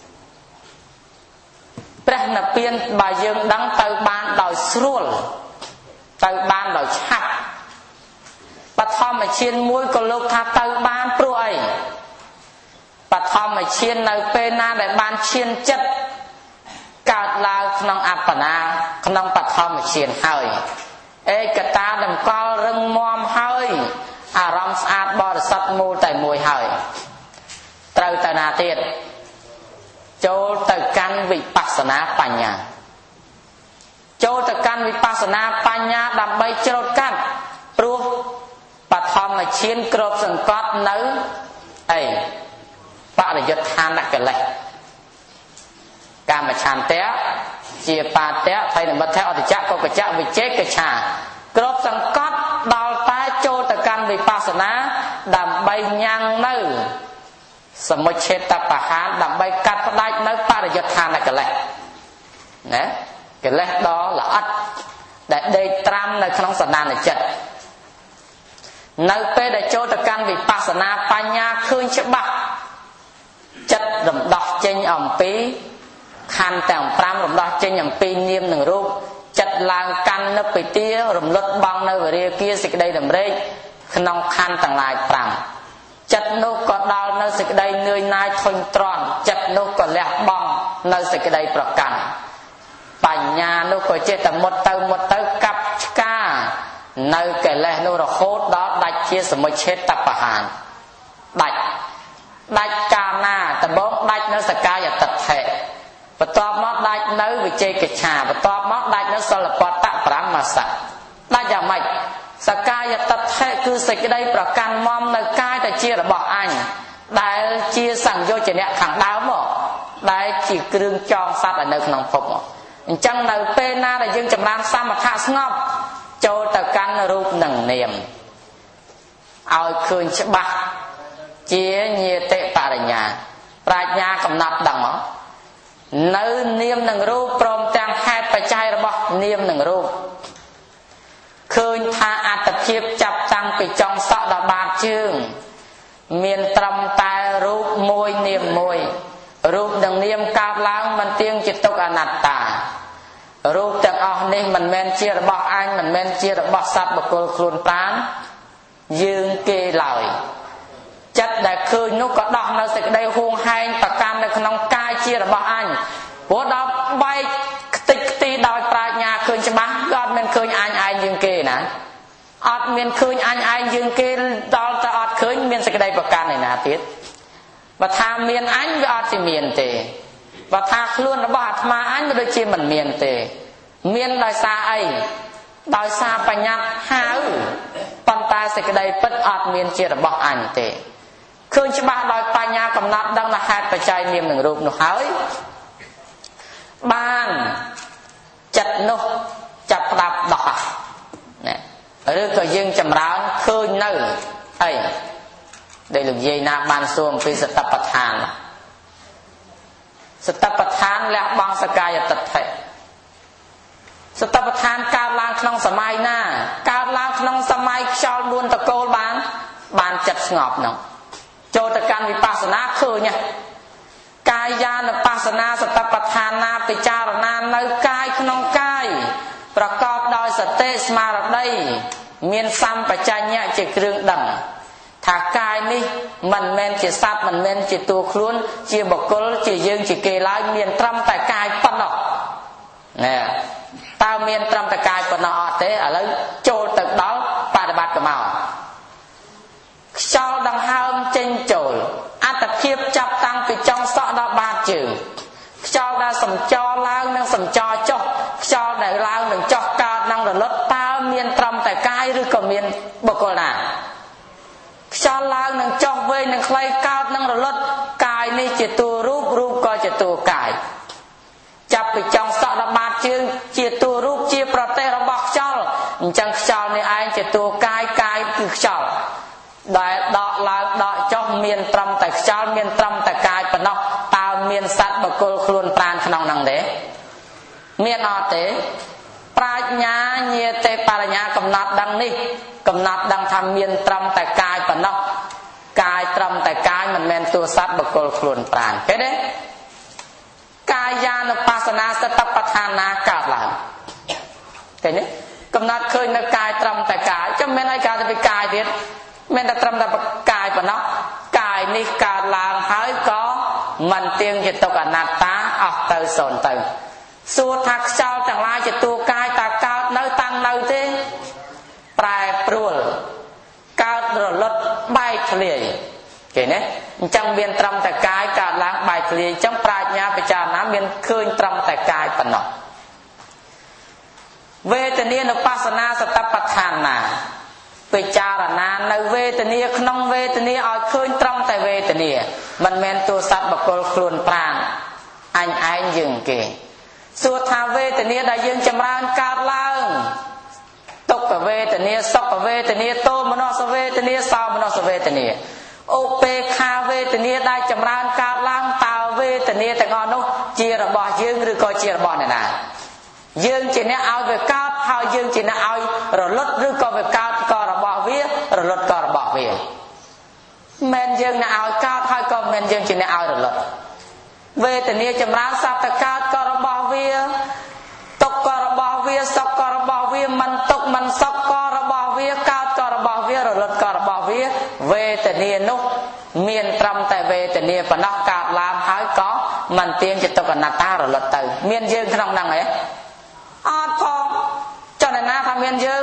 ព្រះនិព្វានបើយើងដឹងទៅបានដោយស្រួលទៅបានដោយឆាប់បឋមឈានមួយក៏លោកថាទៅបានព្រោះអីបឋមឈាននៅពេលណាដែលបានឈានចិត្តកើតឡើងក្នុងអបណាក្នុងបឋមឈានហើយឯកតាតម្កល់រឹងមាំហើយអារម្មណ៍ស្អាតបរិសុទ្ធមូលតែមួយហើយត្រូវទៅណាទៀតចូលទៅកាន់វិបស្សនាបញ្ញាចូលទៅកាន់វិបស្សនាបញ្ញាដើម្បីច្រូតកាត់ព្រោះបឋមឈានគ្របសង្កត់នៅអីបរិយុទ្ធានកិលេសកាមឆន្ទៈជាបាតៈថៃនិមិត្តអតិចៈកុកចៈវិជេកឆាគ្របសង្កត់ដល់តែចូលទៅកាន់វិបស្សនាដើម្បីញ៉ាំងនៅសមុច្ឆេតបហានដើម្បីកាត់ផ្ដាច់នៅបរិយុទ្ធានកិលេសណាកិលេសដ៏ល្អិតដែលដេកត្រាំនៅក្នុងសន្តានចិត្តនៅពេលដែលចូលទៅកាន់វិបស្សនាបញ្ញាឃើញច្បាស់ចិត្តរំដោះចេញអំពីខណ្ឌទាំង5រំដោះចេញអំពីនាមនិងរូបចិត្តឡើងកាន់និព្វាទារំលត់បងនៅវិរិគាសេចក្តីតម្រេកក្នុងខណ្ឌទាំងឡាយ5ចិត្តនោះក៏ដល់នៅសេចក្តីនឿយណាយធុញទ្រាន់ចិត្តនោះក៏លះបង់នៅសេចក្តីប្រកាន់បញ្ញានោះក៏ចេះតែមុតទៅកាប់ឆ្កានៅកិលេសនោះរហូតដល់ដាច់ជាសមុច្ឆេតបហានដាច់កាលណាដំបូងដាច់នៅសកាយតដ្ឋិបន្ទាប់មកដាច់នៅវិជេកឆាបន្ទាប់មកដាច់នៅសិលបតៈប្រមាសៈដាច់យ៉ាងម៉េចសកាយតដ្ឋិគឺសេចក្តីប្រកាន់មមនៅកាយតែជារបស់អញដែលជាសង្យោជនៈខាងដើមមកដែលជាគ្រឿងចងសត្វនៅក្នុងភពមកអញ្ចឹងនៅពេលណាដែលយើងចម្រើនសមថៈស្ងប់ចូលទៅកាន់រូបនិងនាមឲ្យឃើញច្បាស់ជាញាតិបរិញ្ញាប្រាជ្ញាកំណត់ដឹងមកនៅនាមនិងរូបព្រមទាំងហេតុបច្ច័យរបស់នាមនិងរូបឃើញថាអត្តភាពចាប់តាំងពីចុងសក់ដល់បាតជើងមានត្រឹមតែរូបមួយនាមមួយរូបនិងនាមកើតឡើងមិនទៀងជាទុក្ខអនត្តារូបទាំងអស់នេះមិនមែនជារបស់អញមិនមែនជារបស់សត្វបុគ្គលខ្លួនប្រាណយើងគេឡើយចិត្តដែលឃើញនោះក៏ដោះនៅសេចក្តីហួងហែងប្រកាន់នៅក្នុងកាយជារបស់អញព្រោះដល់បែកខ្ទេចខ្ទីដោយប្រាជ្ញាឃើញច្បាស់ក៏អត់មានឃើញអញឯងយើងគេណាអត់មានឃើញអញឯងយើងគេដល់តែអត់ឃើញមានសេចក្តីប្រកាន់ឯណាទៀតបើថាមានអញវាអត់ជាមានទេបើថាខ្លួនរបស់អាត្មាអញវាដូចជាមិនមានទេមានដោយសារអីដោយសារបញ្ញាត់ហៅប៉ុន្តែសេចក្តីពិតអត់មានជារបស់អញទេឃើញច្បាស់ដោយបញ្ញាកំណត់ដឹងនៅហេតុបច្ច័យនាមនឹងរូបនោះហើយបានចិត្តនោះចាប់ផ្ដាប់ដោះណាឬក៏យើងចម្រើនឃើញនៅអីដែលលោកយាយណាបានសួរអំពីសតបដ្ឋានសតបដ្ឋានលះបង់សកាយតដ្ឋិសតបដ្ឋានកើតឡើងក្នុងសម័យណាកើតឡើងក្នុងសម័យខ្យល់4តកូលបានចិត្តស្ងប់នោះចូលទៅកាន់វិបស្សនាឃើញកាយានុបស្សនាសតបដ្ឋានណាពិចារណានៅកាយក្នុងកាយប្រកបដោយសតិស្មារតីមានសម្បជញ្ញៈជាគ្រឿងដឹងថាកាយនេះមិនមែនជាសត្វមិនមែនជាតួខ្លួនជាបុគ្គលជាយើងជាគេឡើយមានត្រឹមតែកាយប៉ុណ្ណោះណែតើមានត្រឹមតែកាយប៉ុណ្ណោះអត់ទេឥឡូវចូលទៅដល់បប្រតិបត្តិកម្មកខ្យល់ដង្ហើមចេញចូលអត្តភាពចាប់តាំងពីចុងសក់ដល់បាតជើងខ្យល់ដែលសំចរឡើងនិងសំចរចុះខ្យល់ដែលឡើងនិងចុះកើតនិងរលត់តើមានត្រឹមតែកាយឬក៏មានបុគ្គលណាខ្យល់ឡើងនិងចុះវែងនិងខ្លីកើតនិងរលត់កាយនេះជាតួរូបរូបក៏ជាតួកាយចាប់ពីចុងសក់ដល់បាតជើងជាតួរូបជាប្រទេសរបស់ខ្យល់អញ្ចឹងខ្យល់នេះឯងជាតួកាយកាយគឺខ្យល់ដែលដកឡើងដកចុះមានត្រឹមតែខ្យល់មានត្រឹមតែកាយប៉ុណ្ណោះតើមានសត្វបុគ្គលខ្លួនប្រាណក្នុងហ្នឹងទេមានអត់ទេប្រាជ្ញាញាតិបរិញ្ញាកំណត់ដឹងនេះកំណត់ដឹងថាមានត្រឹមតែកាយប៉ុណ្ណោះកាយត្រឹមតែកាយមិនមែនតួសត្វបុគ្គលខ្លួនប្រាណឃើញទេកាយានុបស្សនាសតិប្បដ្ឋានាកើតឡើងឃើញទេកំណត់ឃើញនៅកាយត្រឹមតែកាយចាំមិនឲ្យកើតទៅកាយទៀតមិនតែត្រឹមតែកាយប៉ុណ្ណោះកាយនេះកើតឡើងហើយក៏មិនទៀងជាទុក្ខអនត្តាអស់ទៅសូន្យទៅសួរថាខ្យល់ទាំងឡាយជាតួកាយតើកើតនៅតាំងនៅទេប្រែប្រួលកើតរលត់បែកធ្លាយឃើញទេអញ្ចឹងមានត្រឹមតែកាយកើតឡើងបែកធ្លាយអញ្ចឹងប្រាជ្ញាពិចារណាមានឃើញត្រឹមតែកាយប៉ុណ្ណោះវេទនានុបស្សនាសតិប្បដ្ឋានាពិចារណានៅវេទនាក្នុងវេទនាឲ្យឃើញត្រឹមតែវេទនាមិនមែនតួសត្វបុគ្គលខ្លួនប្រាណអញឯងយើងគេសួរថាវេទនាដែលយើងចម្រើនកើតឡើងទុក្ខវេទនាសុខវេទនាទោមនស្សវេទនាសោមនស្សវេទនាឧបេក្ខាវេទនាដែលចម្រើនកើតឡើងតើវេទនាទាំងអស់នោះជារបស់យើងឬក៏ជារបស់អ្នកណាយើងជាអ្នកឲ្យវាកើតហើយយើងជាអ្នកឲ្យរលត់ឬក៏វាកើតក៏របស់វារលត់ក៏របស់វាមិនយើងអ្នកឲ្យកើតហើយក៏មិនយើងជាអ្នកឲ្យរលត់វេទនាចម្រើនសត្វតកើតក៏របស់វាទុក្ខក៏របស់វាសុខក៏របស់វាមិនទុក្ខមិនសុខក៏របស់វាកើតក៏របស់វារលត់ក៏របស់វាវេទនានោះមានត្រឹមតែវេទនាប៉ុណ្ណោះកើតឡើងហើយក៏មិនទៀងជាទុក្ខអនត្តារលត់ទៅមានយើងក្នុងហ្នឹងហ៎អត់ផងចុះអ្នកណាថាមានយើង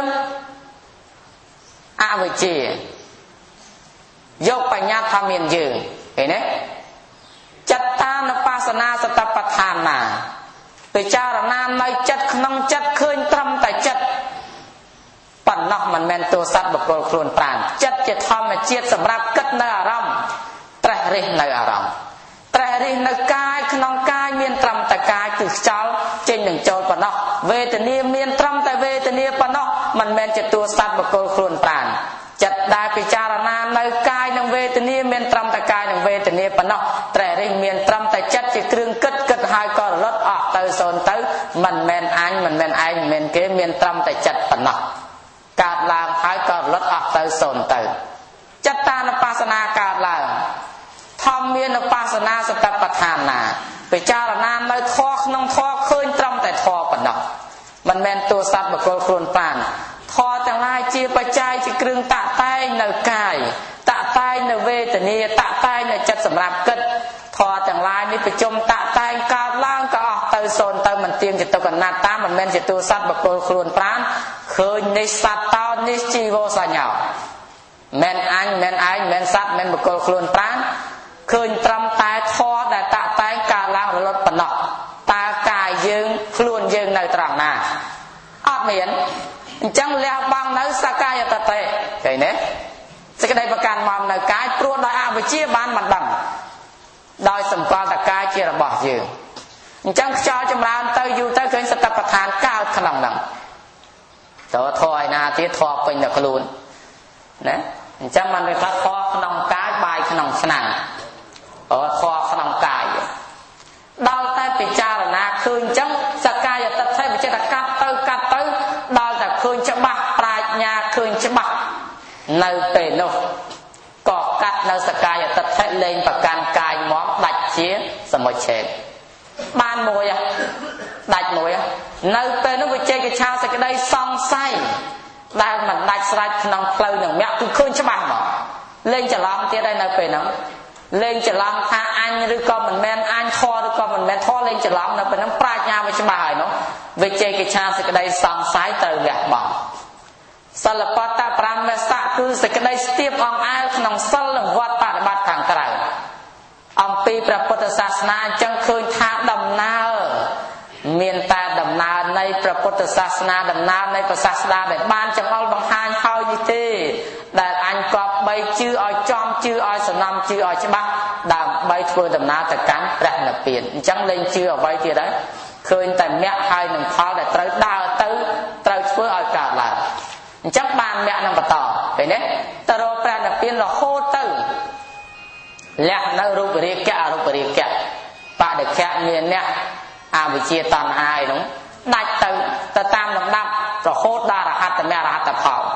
អវិជ្ជាយកបញ្ញត្តិថាមានយើងឃើញទេចិត្តតានុបស្សនាសតិប្បដ្ឋានាពិចារណានៅចិត្តក្នុងចិត្តឃើញត្រឹមតែចិត្តប៉ុណ្ណោះមិនមែនតួសត្វបុគ្គលខ្លួនប្រាណចិត្តជាធម្មជាតិសម្រាប់គិតនៅអារម្មណ៍ត្រេះរិះនៅអារម្មណ៍ត្រេះរិះនៅកាយក្នុងកាយមានត្រឹមតែកាយគឺខ្យល់ចេញនឹងចូលប៉ុណ្ណោះវេទនាមានត្រឹមតែវេទនាប៉ុណ្ណោះមិនមែនជាតួសត្វបុគ្គលខ្លួនប្រាណចិត្តដែលពិចារណានៅកាយនិងវេទនាមានត្រឹមតែកាយនិងវេទនាប៉ុណ្ណោះត្រេះរិះមានត្រឹមតែចិត្តជាគ្រឿងគិតហើយក៏រលត់អស់ទៅសូន្យទៅមិនមែនអញមិនមែនឯងមិនមែនគេមានត្រឹមតែចិត្តប៉ុណ្ណោះកើតឡើងហើយក៏រលត់អស់ទៅសូន្យទៅចិត្តតានុបស្សនាកើតឡើងធម្មមានឧបស្សនាសតិប្បដ្ឋានាពិចារណានៅធម៌ក្នុងធម៌ឃើញត្រឹមតែធម៌ប៉ុណ្ណោះមិនមែនតួសត្វបុគ្គលខ្លួនប្រាណធម៌ទាំងឡាយជាបច្ច័យជាគ្រឿងតាក់តែងនៅកាយតាក់តែងនៅវេទនាតាក់តែងនៅចិត្តសម្រាប់គិតធម៌ទាំងឡាយនេះប្រជុំតាក់តែងកើតឡើងក៏អស់ទៅសូន្យទៅមិនទៀងជាទុក្ខអនត្តាមិនមែនជាតួសត្វបុគ្គលខ្លួនប្រាណឃើញនេះសត្វតោនេះជីវោសញ្ញោមិនអញមិនឯងមិនសត្វមិនបុគ្គលខ្លួនប្រាណឃើញត្រឹមតែធម៌ដែលតាក់តែងកើតឡើងរលត់ប៉ុណ្ណោះតើកាយយើងខ្លួនយើងនៅត្រង់ណាអត់មានអញ្ចឹងលះបង់នៅសកាយតតិឃើញទេសេចក្តីប្រកាន់មកនៅកាយព្រោះដោយអវិជ្ជាបានមិនដឹងដោយសម្គាល់តកាយជារបស់យើងអញ្ចឹងខ្យល់ចម្រើនទៅយូរទៅឃើញសតិប្បដ្ឋានកើតក្នុងហ្នឹងតើធម៌ឯណាទៀតធម៌ពេញនៅខ្លួនណាអញ្ចឹងมันវាថាធម៌ក្នុងកាយបាយក្នុងឆ្នាំងធម៌ក្នុងកាយដល់តែពិចារណាឃើញអញ្ចឹងសកាយតតិវិចិត្រកាត់ទៅដល់តែឃើញច្បាស់ប្រាជ្ញាឃើញច្បាស់នៅពេលនោះក៏កាត់នៅសកាយតតិលែងប្រកាន់កាយមកដាច់ជាសមុច្ឆេទបានមួយដាច់មួយនៅពេលនោះវិជ័យកឆាសេចក្តីសង្ស័យដែលមិនដាច់ស្រេចក្នុងផ្លូវនឹងមគ្គគឺឃើញច្បាស់មកលែងច្រឡំទៀតហើយនៅពេលហ្នឹងលែងច្រឡំថាអញឬក៏មិនមែនអញធរឬក៏មិនមែនធរលែងច្រឡំនៅពេលហ្នឹងប្រាជ្ញាវាច្បាស់ហើយនោះវិជ័យកឆាសេចក្តីសង្ស័យត្រូវលះបង់សិលបតប្រមសៈគឺសេចក្តីស្ទាបអង្អែលក្នុងសិលនិងវត្តបប្រតិបត្តិខាងក្រៅអំពីព្រះពុទ្ធសាសនាអញ្ចឹងឃើញថាដំណើរមានតែដំណើរនៃព្រះពុទ្ធសាសនាដំណើរនៃព្រះសាសនាដែលបានចង្អុលបង្ហាញហើយនេះទេដែលអញគប្បីជឿឲ្យចំជឿឲ្យសំណំជឿឲ្យច្បាស់ដើម្បីធ្វើដំណើរទៅកាន់ព្រះនិព្វានអញ្ចឹងលែងជឿអ្វីទៀតហើយឃើញតែមគ្គហើយនឹងផលដែលត្រូវដើរទៅត្រូវធ្វើឲ្យកើតឡើងអញ្ចឹងបានមគ្គនឹងបន្តឃើញទេទៅរកព្រះនិព្វានរហូតទៅលះនៅរូបរាគៈអរូបរាគៈបដិខៈមានអ្នកអវិជ្ជាតណ្ហាឯនោះដាច់ទៅតាមលំដាប់រហូតដល់រហត្តមរហត្តផល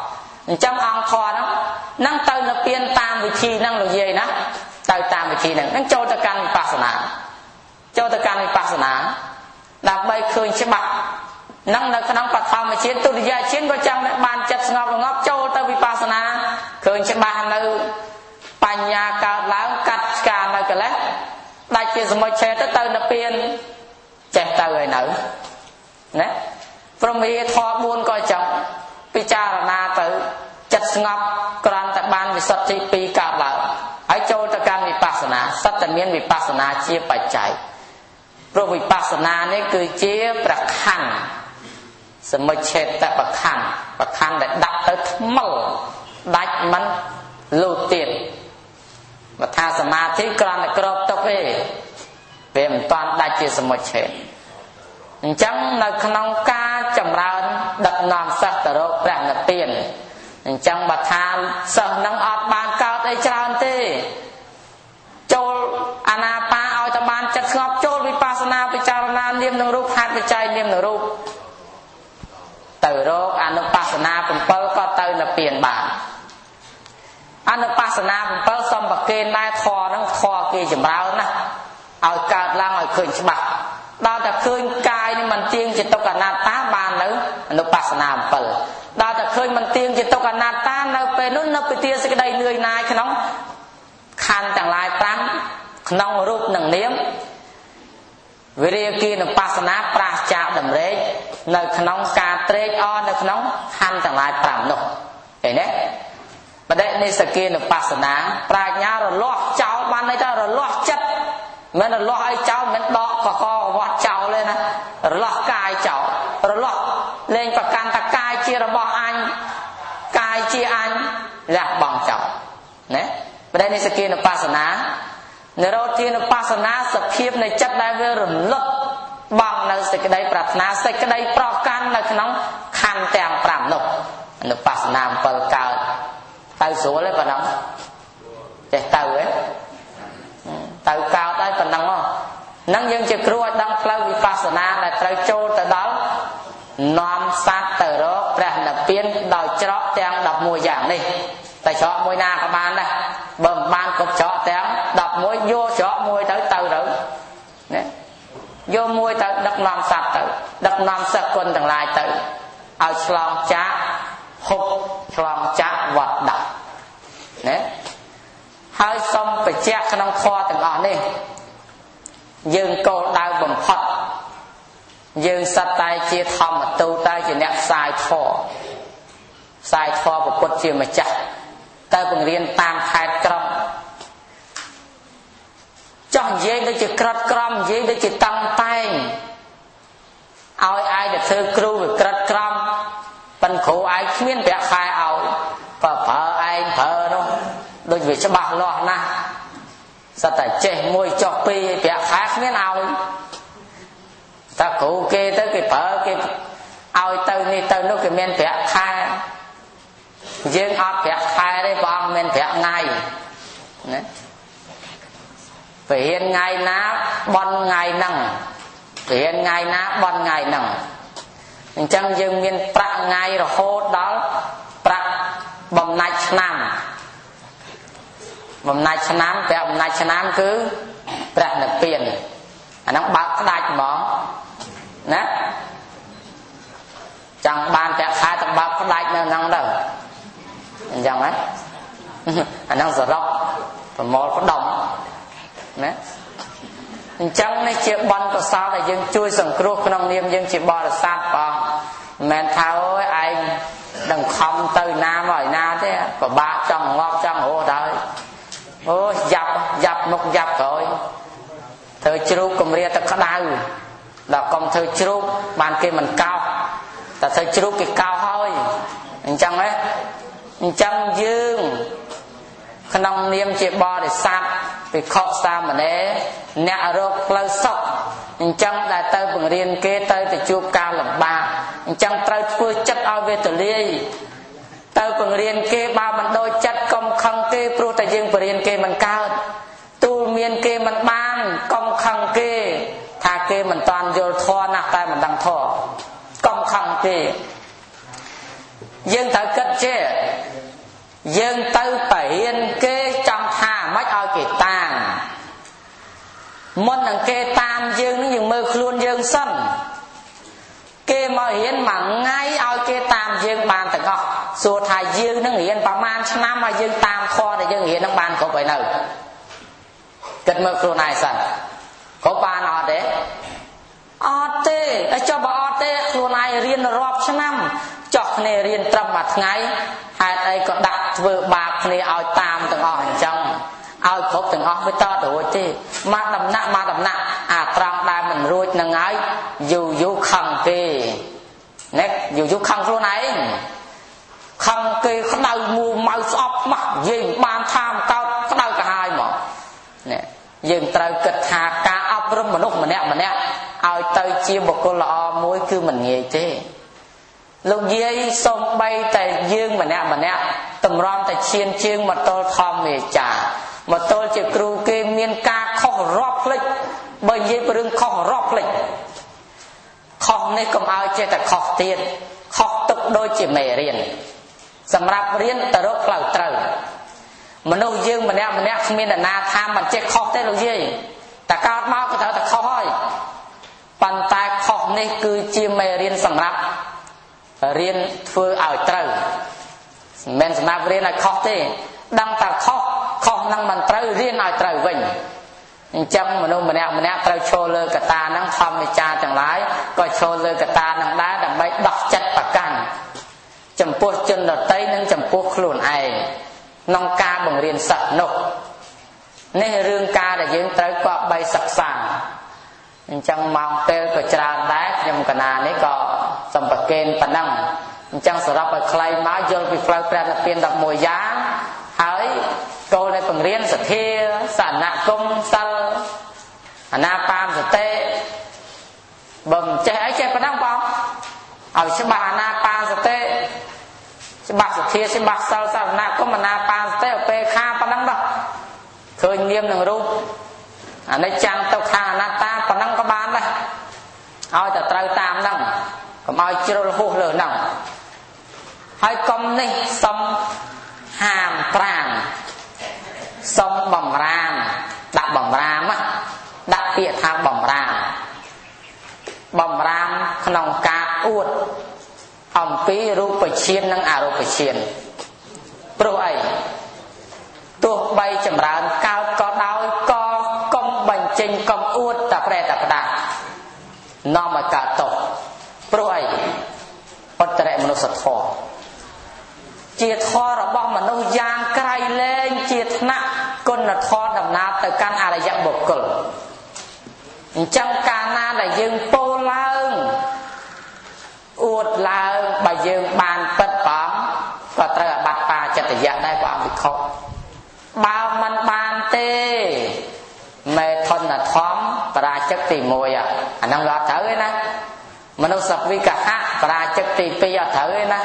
จังอังคอนะนั่งเตยเปลี่ยนตามวิธีนั่งหรือยัยนะเตยตามวิธีนั่งโจตการวิปัสสนาโจตการวิปัสสนาดับใบคืนฉบับนั่งในขนมปัดทองมาเชียนตุลยาเชียนก็จังบานจัดสงบงบโจตวิปัสสนาคืนฉบับในปัญญาการล้างกัดการอะไรกันแล้วได้เจสมเชตเตยเปลี่ยนเจ็บเตยหนึ่งนะพระมีทอบุญก็จังพิจารณาเตยจัดสงบกรันแต่บานวิสัชที่ปีกาบลาไอโจตการวิปัสสนาสัตตเมียนวิปัสสนาเชี่ยปัจจัยพระวิปัสสนานี่คือเชี่ยประคันสมเชตแต่ประคันแต่ดักเตยมัลดักมันลูติดมาทาสมาธิกรันแต่กรอบตะเวเป็นตอนได้เชี่ยสมเชตจังในขนมกาจำราดักนามสัตตโรแปลงเปลี่ยนจังบัดทานสนังอดบานเก่าได้จานเตโจลอนาปาเอาตะบานจัดสงบโจลวิปัสสนาพิจารณาเนียมหนึ่งรูปหัดวิจัยเนียมหนึ่งรูปเตยโรคอนุปัสสนาเป็นเปิลก็เตยเปลี่ยนบานอนุปัสสนาเป็นเปิลสมบัติเกณฑ์ได้ทอทั้งทอเกจำรานะเอาการล่างเอาคืนฉบับเราแต่คืนกายนี่มันเตียงจิตตกนาตาบานหรืออนุปัสสนาเปิลเราแต่เคยมันเตียงจิตตกนาตาเราไปนู้นเราไปเตียงสิ่งใดเหนื่อยนายขนมคันต่างลายตั้งขนมรูปหนึ่งเนี้ยวิริยกีนปัสสนาปราศจากดำเรศในขนมกาเตรจอ้อนในขนมคันต่างลายปรามนกเห็นไหมประเด็นในสกีนปัสสนาปราญญาเราลอกเจ้าบ้านในเจ้าเราลอกจัดเมื่อเราลอกไอ้เจ้ามันดอกก็วัดเจ้าเลยนะเราลอกกายเจ้าเราลอกเล่นประกันตะกายเชียร์บออันกายเชียร์อันแหลกบองเจ้าเนี่ยประเด็นในสกีนปัสสนาในโรตีนปัสสนาสเพียบในจัดได้เวรลดบองในสกีได้ปรารถนาสกีได้ปรอกกันในขนมคันแตงปรามนกนปัสสนาเปิลเก่าเตยสูงเลยปะน้องเจ๊เตยเว้ยเตยเก่าได้ปะน้องนั่งยังจะกลัวดังเพลวิปัสสนาแต่เตยโจแต่ดาวน้อมสัตว์เตยโรแปลนเปลี่ยนดอยเจาะแตงดับมวยอย่างนี้แต่เจาะมวยนากับบ้านได้เบิ่มบ้านกับเจาะแตงดับมวยโยเจาะมวยเตยเตยหรือเนี่ยโยมวยเตยดักน้อมสัตว์เตยดักน้อมสกุลต่างลายเตยเอาฉลองจ้าหกฉลองจ้าวัดดับเนี่ยให้ส้มไปแจกขนมคอต่างอ่อนนี่ยืนโกดาวบ่มพัดยืนสัตย์ใจเชี่ยทำตูใจเชี่ยเนี่ยสายทอบุกดเชี่ยมาจัดแต่เพิ่งเรียนตามแพทย์กรมจ้องเย็นได้จิตกระกรมเย็นได้จิตตั้งแป้งเอาไอ้เด็กเธอครูไปกระกรมเป็นครูไอ้เมียนแปะคายเอาก็เผอไอ้เผอเนาะโดยวิชบักหลอกนะสัตย์เจมวยจอกปีแปะคายเมียนเอาถ้ากูเกtới cái phở cái ao tới ni tới nó cái men phẹt khai dương áp phẹt khai đấy bong men phẹt ngay phải hiện ngày ná bon ngày nằng phải hiện ngày ná bon ngày nằng chẳng dương men prạ ngày rồi hốt đó prạ bầm nai nam phẹt bầm nai nam cứ prạ là tiền nó bạc đại bỏ nè chẳng banแปะคายตะบักก็ได้นั่งเด้อจังไหมนั่งสระผมมองก็ดมนะจังในเจ็บบอลก็ซาแต่ยังช่วยสังครุขนมเนียมยังเจ็บบอลซาดปองแมนเท้าไอ้ดังคอมตื่นน้ำบ่อยน้ำthếก็บ้าจังงอบจังโอ้ได้โอ้ยับนกยับrồiเธอจรูกกมเรียตะขดาวแล้วกมเธอจรูกบานเกมันเก้าแต่เธอจรูกกี่เก้าห้อยจังไหมจังยืงขนมเนียมเจ็บบอลซัดไปเคาะซามันเน่เนี่ยโรคเลือดซอกจังได้เตยเพิ่งเรียนเกเตยแต่จูบการหลังบ้าจังเตยช่วยจัดเอาเวทเลียเตยเพิ่งเรียนเกบ้ามันโดยจัดกมคังเกปรูแต่ยังเรียนเกมันเก้าตูเมียนเกมันบางกมคังเกถ้าเกมันตอนโยนทอนักแต่มันดังทอกมคังเกยังถ้าเกิดเจ้ dương tới phải hiên kê trong thà mách ao kể tàn môn đằng kê tam dương nó dừng mơ luôn dương sân kê mà hiên mà ngay ao kê tam dương bàn tận ngọc xua thai dương nó hiên bà man năm mà dương tam kho để dương hiên nó bàn có phải nào kết mơ luôn này sân có ba nó đấy tê cho bà tê luôn này riêng rộp cho năm chọc này riêng trầm mặt ngay hai đây còn đặt vừa bạc này ao tam tận ngọc trong ao khóc từng óc với to đổi chứ mà đầm nặng trăng đai mình ruột nằng ấy dù khăng kì nè dù khăng luôn này khăng kì khăn đầu mù màu sọp mặt gì ban tham cao khăn đầu cả hai mà nè dừng trời kịch hà ca ốc rung mà lúc mà nè ao tới chia một cô lọ muối cứ mình nghe chứ lúc dây xông bay tại dương mà nè tầm ron tại chiên chiên mà tôi thom về trà mà tôi chỉ kêu kê miên ca khó rót lịch bởi vì rừng khó rót lịch khó này cũng ai chơi ta khó tiền khó tục đôi chỉ mẹ riêng sầm rạp riêng ta rốt lầu trời mà nô dương mà nè không biết là na tham mà chơi khó thế đâu gì ta cao máu có thể ta khó thôi bàn tay khó này cứ chia mẹ riêng sầm rạp riêng phơi ở trời men sầm rạp riêng là khó thế đang ta khó năng mình trời riêng ở trời vinh trong mà nô mà nè trời trôi lơ cả ta năng thầm cha chẳng lái coi trôi lơ cả ta năng đá đầm bay đọc chặt bạc cằn chấm pua chân là tây năng chấm pua luồn ai nong ca bằng riêng sạch nục nên rương ca để diễn tới có bay sạch sàng trong mong tê của trà đá nhầm cả nà này có sầm bạc kên phần năng trong sở đọc ở clay máu dương vì flow plan là tiền đọc mùi giá hỏi cô này bằng riêng sạch thia sản nạ công sal na pam sạch tê bầm che ấy che phần năng không ở xe bà na pam sạch tê xe bạc sạch thia xe bạc sal sản nạ công mà na pam sạch tê ở pê kha phần năng đâu khơi nghiêm nâng ru đây chàng tàu khả na ta phần năng có bán đây ôi ta trao tam năng còn ôi chưa hô lờ năng hai công này xong hàm tràn xong bầm ram đặt bầm ram á đặt bịa thang bầm ram khăn cá uột ông pí rú bạch chiên năng à rú bạch chiên pro ấy tuột bay chầm rán cao có đau có công bành trình công uột tập rè tập đà nó mà cả tổ pro ấy bất tệ một sật thọ chia thọ là bom mà nó giang cay lên chia nặng con là thọ đầm na từ căn à là dạng bột cồn trong cana là dương po lang uột lang bà dương bàn bật bóng và trời bạc bà chặt dạng đây quả bị khóc bao man bàn tê mẹ thon là thóm và chất tì mùi anh đang lo thở nè mà nó sập vi cả hát và chất tì bây giờ thở nè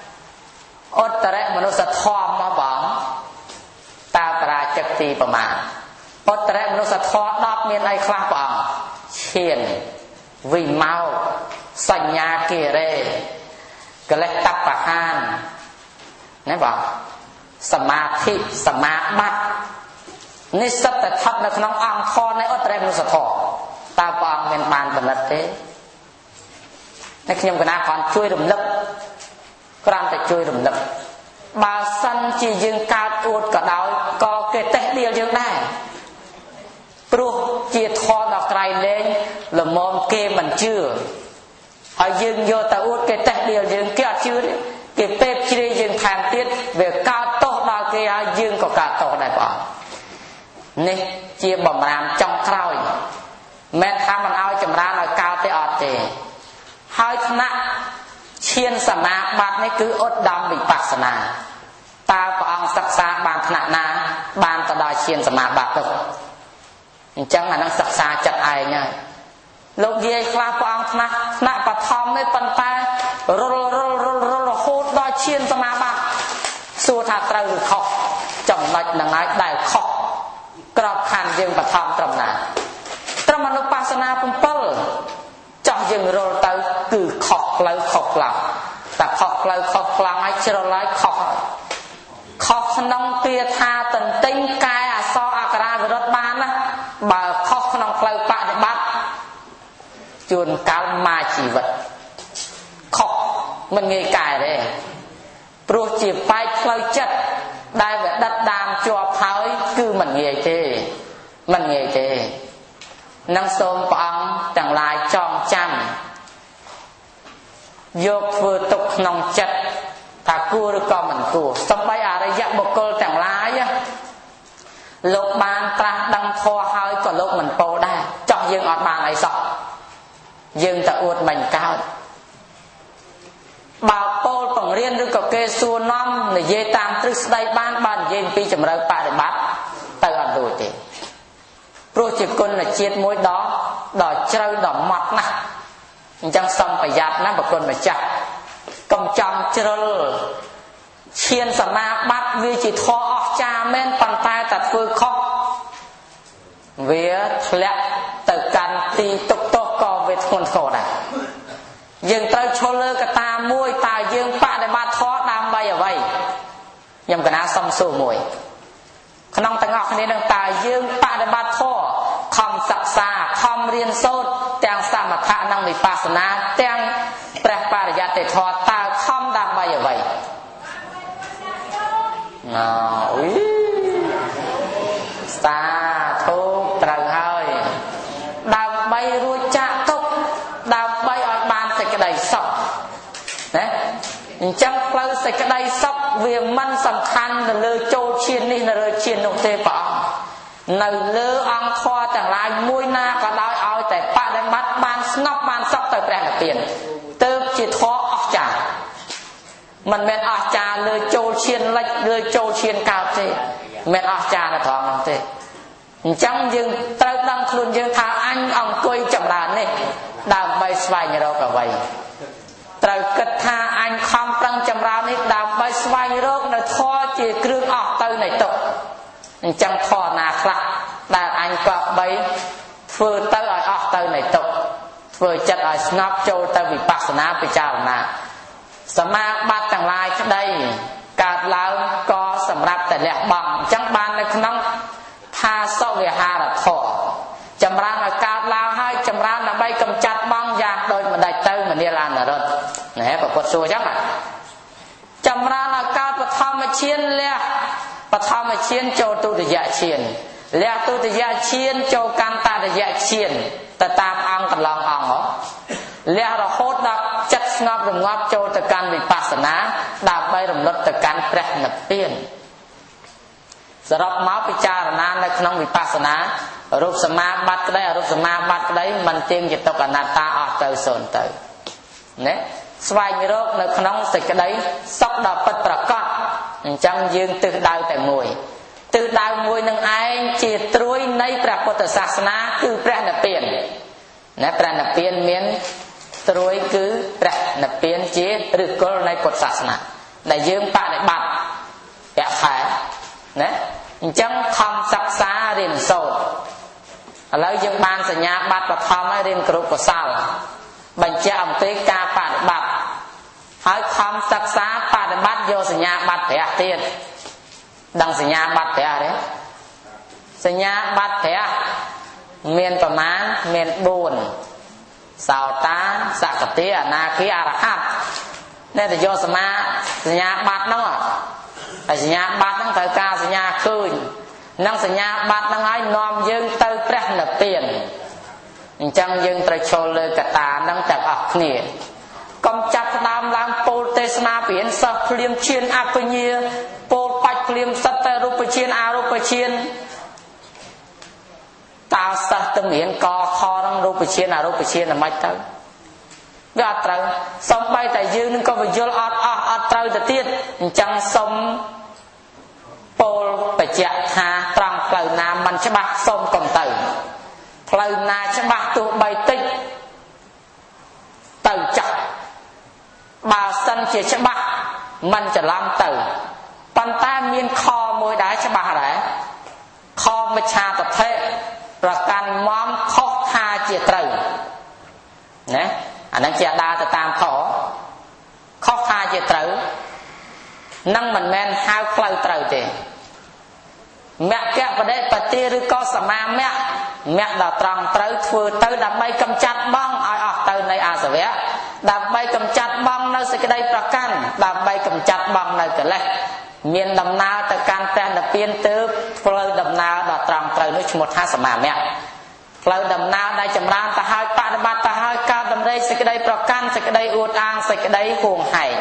ốt tệ mà nó sẽ thom mà bỏng ta và chất tì bà mà ốt tệ mà nó sẽ thom đọc miền ai khá bỏng chiền vì mau sành nhà kìa rê cái lệch tập bà hàn nè bảoสมาธิสมาบัตินี่สัตย์ทัดในขนมอังคอในอัตรามุสถอตาปองเป็นบานบรรลัดเต้ในขยมกนาคอนช่วยรำลึกกรามแต่ช่วยรำลึกบาสันจียึงกาตูดกระดอยก็เกตเตเดียวยังได้ปลุกจีทอดอกไกรเล้งหรือมอมเกมันเชื่อหอยยึงโยตาอูดเกตเตเดียวยังเกี่ยชื่อเก็บเป๊ปชียึงแทนติดเวกาโตดาเกียยึงก็กาโตได้ป่ะนี่เจียบ่มรามจ้องคราวแม้ทำมันเอาจำราหน่อยกาวเตออดเตหอยคณะเชียนสมาบัตินี่คืออดดำวิปัสสนาตาปองศึกษาบางขณะนาบางตะดอยเชียนสมาบัติตุจังอันนั้นศึกษาจัดไอเนี่ยลูกเยี่ยคลาปองขณะปะทอมไม่ปันตารลโคตรดอยเชียนสมาบัติสู้ถ้าเตาหรือขอกจำหน่อยหนังไอ้ได้ขอกกรอบขันยังปะทอมตรมนาตรมนุปัสนาปุ่มเปิลจอยังโรเตาคือขอกเลยขอกหลังแต่ขอกเลยขอกหลังไอ้เชลไลขอก nông kia tha tần tinh cai à so à cả về đất ban á bà khóc nông phơi bạ để bắt chuồn cá ma chỉ vật khóc mình nghe cài đấy pro chỉ bay phơi chất đai về đất đam cho phơi cứ mình nghe thế năng xôm băng chẳng lại tròn chăn vô vừa tục nông chất thà cua được con mình cua xong bay à đây dặn một câu chẳng lái á lục bàn ta đăng thoa hơi còn lục mình po đa cho dương ọt bàn này sọ dương ta uột mình cao bà po bằng riêng được có kê xua non để dê tam trích đây ban bàn dê pi chầm rơi bà để bắt tay ăn đồ thì pro chỉ con là chiết mối đó đỏ trâu đỏ mặt nè chẳng xong phải giặt nó bà con mà chặt cầm chồng trâu chiên sả ma bắt vì chỉ thọ cha men bàn tay tạt phơi khóc vía lẹ từ căn ti tục tục co về thôn khổ này dương tới cho lơ cả ta môi ta dương bạ để ba thọ đam bay ở vậy nhầm cái ná xong sổ mùi khả năng ta ngọc nên đang ta dương bạ để ba thọ không sặc xa không riêng sốt đang sa mà thạ năng bị phá sana đang bẹt ba để giặt để thọ ta không đam bay ở vậy xa thu trần hơi đàm bay ruột chạ tục đàm bay ở bàn sẽ cái đầy sọc đấy chẳng lâu sẽ cái đầy sọc vì mân sầm khăn là lơ châu chiên đi là lơ chiên nông tê bỏ nở lơ ăn khoa chẳng lại môi na có đói oi tại bạn đang bắt bàn snop bàn sọc tới bẹt là tiền tớ chỉ thọ ọc trả mình men ở trà lơ châu chiên lệch lơ châu chiên cao thế men ở trà là thọ nông tê chẳng dừng tới đăng luôn dừng thà anh ông quay chậm đàn này đàm bay xoay như đâu cả vậy tới cất tha anh không đăng chậm đàn này đàm bay xoay như đâu là thọ chỉ kêu ọt tới này tục chẳng thọ nà khạc đàn anh quạt bay vừa tới ở ọt tới này tục vừa chặt ở snap châu tới bị bạc snap bị chào nàสมาบัติต่างลายก็ได้การเล่าก็สำหรับแต่แหลกบังจังบานในขนมพาโซเวียฮาร์ทอจำรานการเล่าให้จำรานใบกำจัดบางอย่างโดยมันได้เติมมันเดียร์ลานรถเนี่ยประกฏชัวจังอ่ะจำรานการประทอมเชียนเลี้ยประทอมเชียนโจตุติยะเชียนเลี้ยตุติยะเชียนโจกันตาติยะเชียนแต่ตามอังกันลองอังเหรอเลี้ยเราโคตรดักจัดงอบรำงอบโจตกันวิปัสสนาดาบใบรำลดตกันแปรหนับเปลี่ยนสำหรับม้าพิจารณาในขนมวิปัสสนารูปสมาบัติก็ได้รูปสมาบัติก็ได้มันเตียงจิตตกอนัตตาออกเตยโซนเตยเนี่ยสวายมีโรคในขนมสิกได้ซอกดอกปัดประกอบจังยืนตื่นดาวแต่มวยตื่นดาวมวยหนึ่งไอจีตรุยในพระพุทธศาสนาคือแปรหนับเปลี่ยนนะแปรหนับเปลี่ยนเมียนตรวยคือแปรนับเปลี่ยนเจหรือกลในพุทธศาสนาได้ยืมปะได้บัตรแปะขายนะจังทำศักษาเรียนโสดแล้วยังบานสัญญาบัตรประทอมให้เรียนกรุกษลบัญชีอัมเตกาปะได้บัตรให้ทำศักษาปะได้บัตรโยสัญญาบัตรแผลเตียนดังสัญญาบัตรแผลเลยสัญญาบัตรแผลเมียนประมาณเมียนบุญสาวตาสักติอนาคีอรหัตเนี่ยแต่โยสมาสัญญาบัตรนั่งอ่ะสัญญาบัตรนั่งเถิดกาสัญญาคืนนั่งสัญญาบัตรนั่งไอ้นอมยืงเตยแปรหนับเปลี่ยนจังยืงตระโชเลยกตานั่งจากออกเนี่ยกำจัดตามลำโปเตสนาเปลี่ยนสัพเพลียมเชียนอัปเนียโปปัจเพลียมสัตรูปเชียนอารูปเชียนตาสัตว์เหมียนกอคอรังรูปเชียนอารูปเชียนไม่เท่าก็เท่าสมไปแต่ยืนนึงก็ไปโยนอัดเท่าแต่เตี้ยจังสมโปลไปเจ้าหาตรังเปล่านามันฉบับสมกองเต่าเปล่านาฉบับตัวใบติเต่าจับบาสันเจียฉบับมันจะล้ำเต่าปันตาเมียนคอมวยได้ฉบับอะไรคอมชาตะเทประกันม้อมข้อทาเจียตรึนะอันนั้นเจียดาจะตามข้อทาเจียตรึ năng mình men hao phơi trời thì mẹ kẹt và đây bà tia rư có sả ma mẹ đã tròn tới vừa tới đám bay cầm chặt băng ai ở tới này à sở vẽ đám bay cầm chặt băng nơi sẽ cái đây pra can đám bay cầm chặt băng nơi cái này miền đầm nào tới can pen đập biên tứ phơi đầm nào đã tròn tới nước một hai sả ma mẹ phơi đầm nào đây chấm ran ta hai ta hai cao đầm đây sẽ cái đây pra can sẽ cái đây uột ang sẽ cái đây huồng hải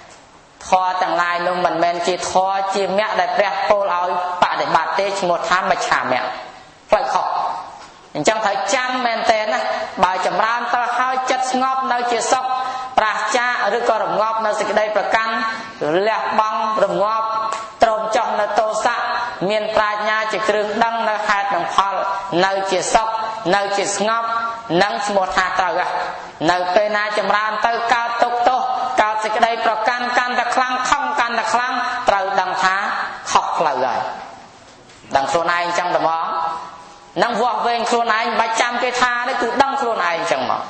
thò chẳng lại nung mình men chỉ thò chỉ mẹ đại bẹt pol ao bạ để bạt tê một tháng mà chả mẹ phải khóc chẳng thấy chăm men tên á bài chấm ran ta hai chất ngọc nơi chia sóc pra cha rồi có rồng ngọc nơi cái đây pra căn lẹt băng rồng ngọc trộm trong nơi tô sạ miền pra nha chỉ kêu đăng nơi hạt đồng phal nơi chia sóc nơi chia ngọc nâng một hạt tàu à nơi pe na chấm ran tới cao tốc tô cao sẽ cái đây pra căn căn ta khăng không căn ta khăng trời đằng thá khóc lại rồi đằng khuôn ai trong đầm ó năng vua về khuôn ai 300 cái tha đấy cứ đăng khuôn ai chẳng mà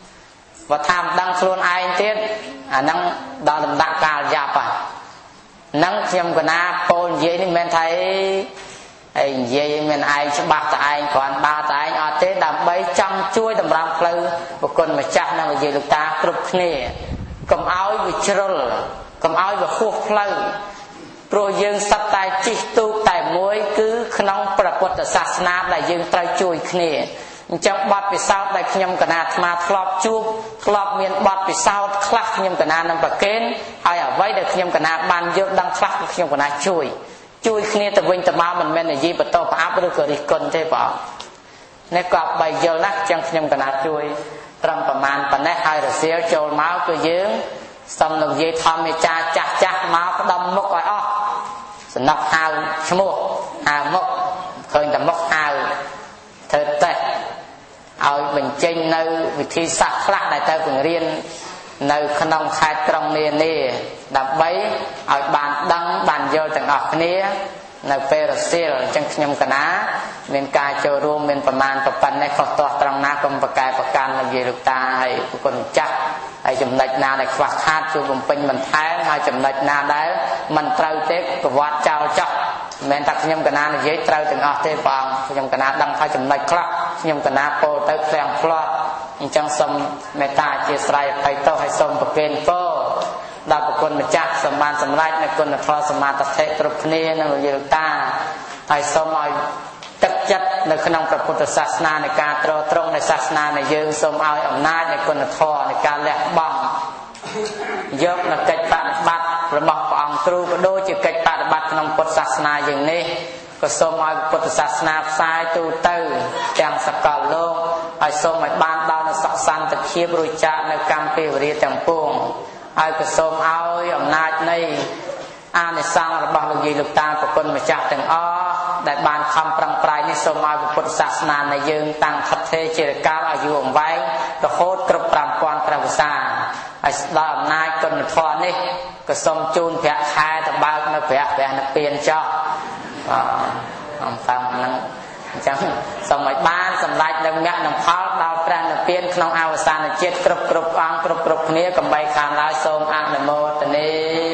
và tham đăng khuôn ai tiết năng đo làm đạ cà giáp à năng thêm cái na pôn dễ thì mình thấy dễ mình ai cho bạc tại anh còn ba tại anh ở thế đầm bay trăm chuối đầm ram phơi một con mà chắc năng dễ được ta cướp nè cầm áo bị trơn cầm áo bị khô phơi rồi dương sắp tay chỉ tu tại mối cứ nôngประពុទ្ធសាសនាដែលយើងត្រូវជួយគ្នាអញ្ចឹងបទពិសោធន៍ដែលខ្ញុំកណាអាត្មាធ្លាប់ជួបធ្លាប់មានបទពិសោធន៍ខ្លះខ្ញុំកណានឹងប្រកេនហើយអ្វីដែលខ្ញុំកណាបានយកដឹងខ្លះខ្ញុំកណាជួយគ្នាទៅវិញទៅមកមិនមែននិយាយបន្តប្រអាប់ឬក៏រិះគន់ទេបងនេះក៏បីយល់ណាស់អញ្ចឹងខ្ញុំកណាជួយត្រឹមប្រមាណប៉ុណ្ណេះហើយរសៀលចូលមកគឺយើងសំនឹងនិយាយធម្មចាចាស់មកផ្ដំមុខឲ្យអស់សំណប់ហៅឈ្មោះហៅមុខឃើញតែមុខហៅធ្វើតេស្តឲ្យបញ្ចេញនៅវិធីសាស្ត្រខ្លះដែលទៅបង្រៀននៅក្នុងខេត្តក្រុងនានាដើម្បីឲ្យបានដឹងបានយល់ទាំងអស់គ្នានៅពេលរសៀលអញ្ចឹងខ្ញុំកណាមានការចូលរួមមានប្រមាណប៉ុណ្ណេះខុសទាស់ត្រង់ណាកុំប្រកែប្រកាន់និយាយលោកតាហើយប្រគុណចាស់ហើយចំណុចណាដែលខ្វះខាតជួយបំពេញបន្ថែមហើយចំណុចណាដែលមិនត្រូវទេប្រវត្តិចោលចោះមិនមែនថាខ្ញុំកណានិយាយត្រូវទាំងអស់ទេព្រះអង្គខ្ញុំកណាដឹងថាចំណុចខ្លះខ្ញុំកណាពោលទៅផ្ទាំងផ្លាត់អញ្ចឹងសូមមេត្តាអធិស្ឋានអភ័យទោសហើយសូមប្រគេនពរដល់ប្រគុណម្ចាស់សម្បានសម្រេចនៅគុណធម៌សមាធិគ្រប់គ្នានឹងលោកយាយលោកតាហើយសូមឲ្យទឹកចិត្តនៅក្នុងព្រះពុទ្ធសាសនានៃការត្រត្រង់នៃសាសនានៃយើងសូមឲ្យអំណាចនៃគុណធម៌នៃការលះបង់យកនៅកិច្ចបដិបត្តិរបស់ព្រះអង្គគ្រូក៏ដូចជាកិច្ចបដិបត្តិក្នុងពុទ្ធសាសនាយ៉ាងនេះក៏សូមឲ្យពុទ្ធសាសនាផ្សាយទូទៅទាំងសកលលោកហើយសូមឲ្យបានដល់នូវសុខសន្តិភាពរួចចាកនៅកម្មពេលវេលាទាំងពួងហើយក៏សូមឲ្យអំណាចនៃអានិសង្សរបស់លោកយាយលោកតាប្រគុណម្ចាស់ទាំងអស់ដែលបានខំប្រឹងប្រែងនេះសូមឲ្យពុទ្ធសាសនានៃយើងតាំងខិតថេរជាកាលអាយុអង្វែងរហូតគ្រប់ 5000 ព្រះវស្សាហើយស្ដាប់អំណាចគុណធម៌នេះក៏សូមជូនព្រះខែទៅបើកនៅព្រះនិព្វានចោះអំតាមហ្នឹងអញ្ចឹងសូមឲ្យបានសម្រេចនៅមគ្គនិងផលដល់ព្រះនិព្វានក្នុងអវសានជាតិគ្រប់អង្គគ្រប់គ្នាកំបីខាងឡើយសូមអនុមោទនា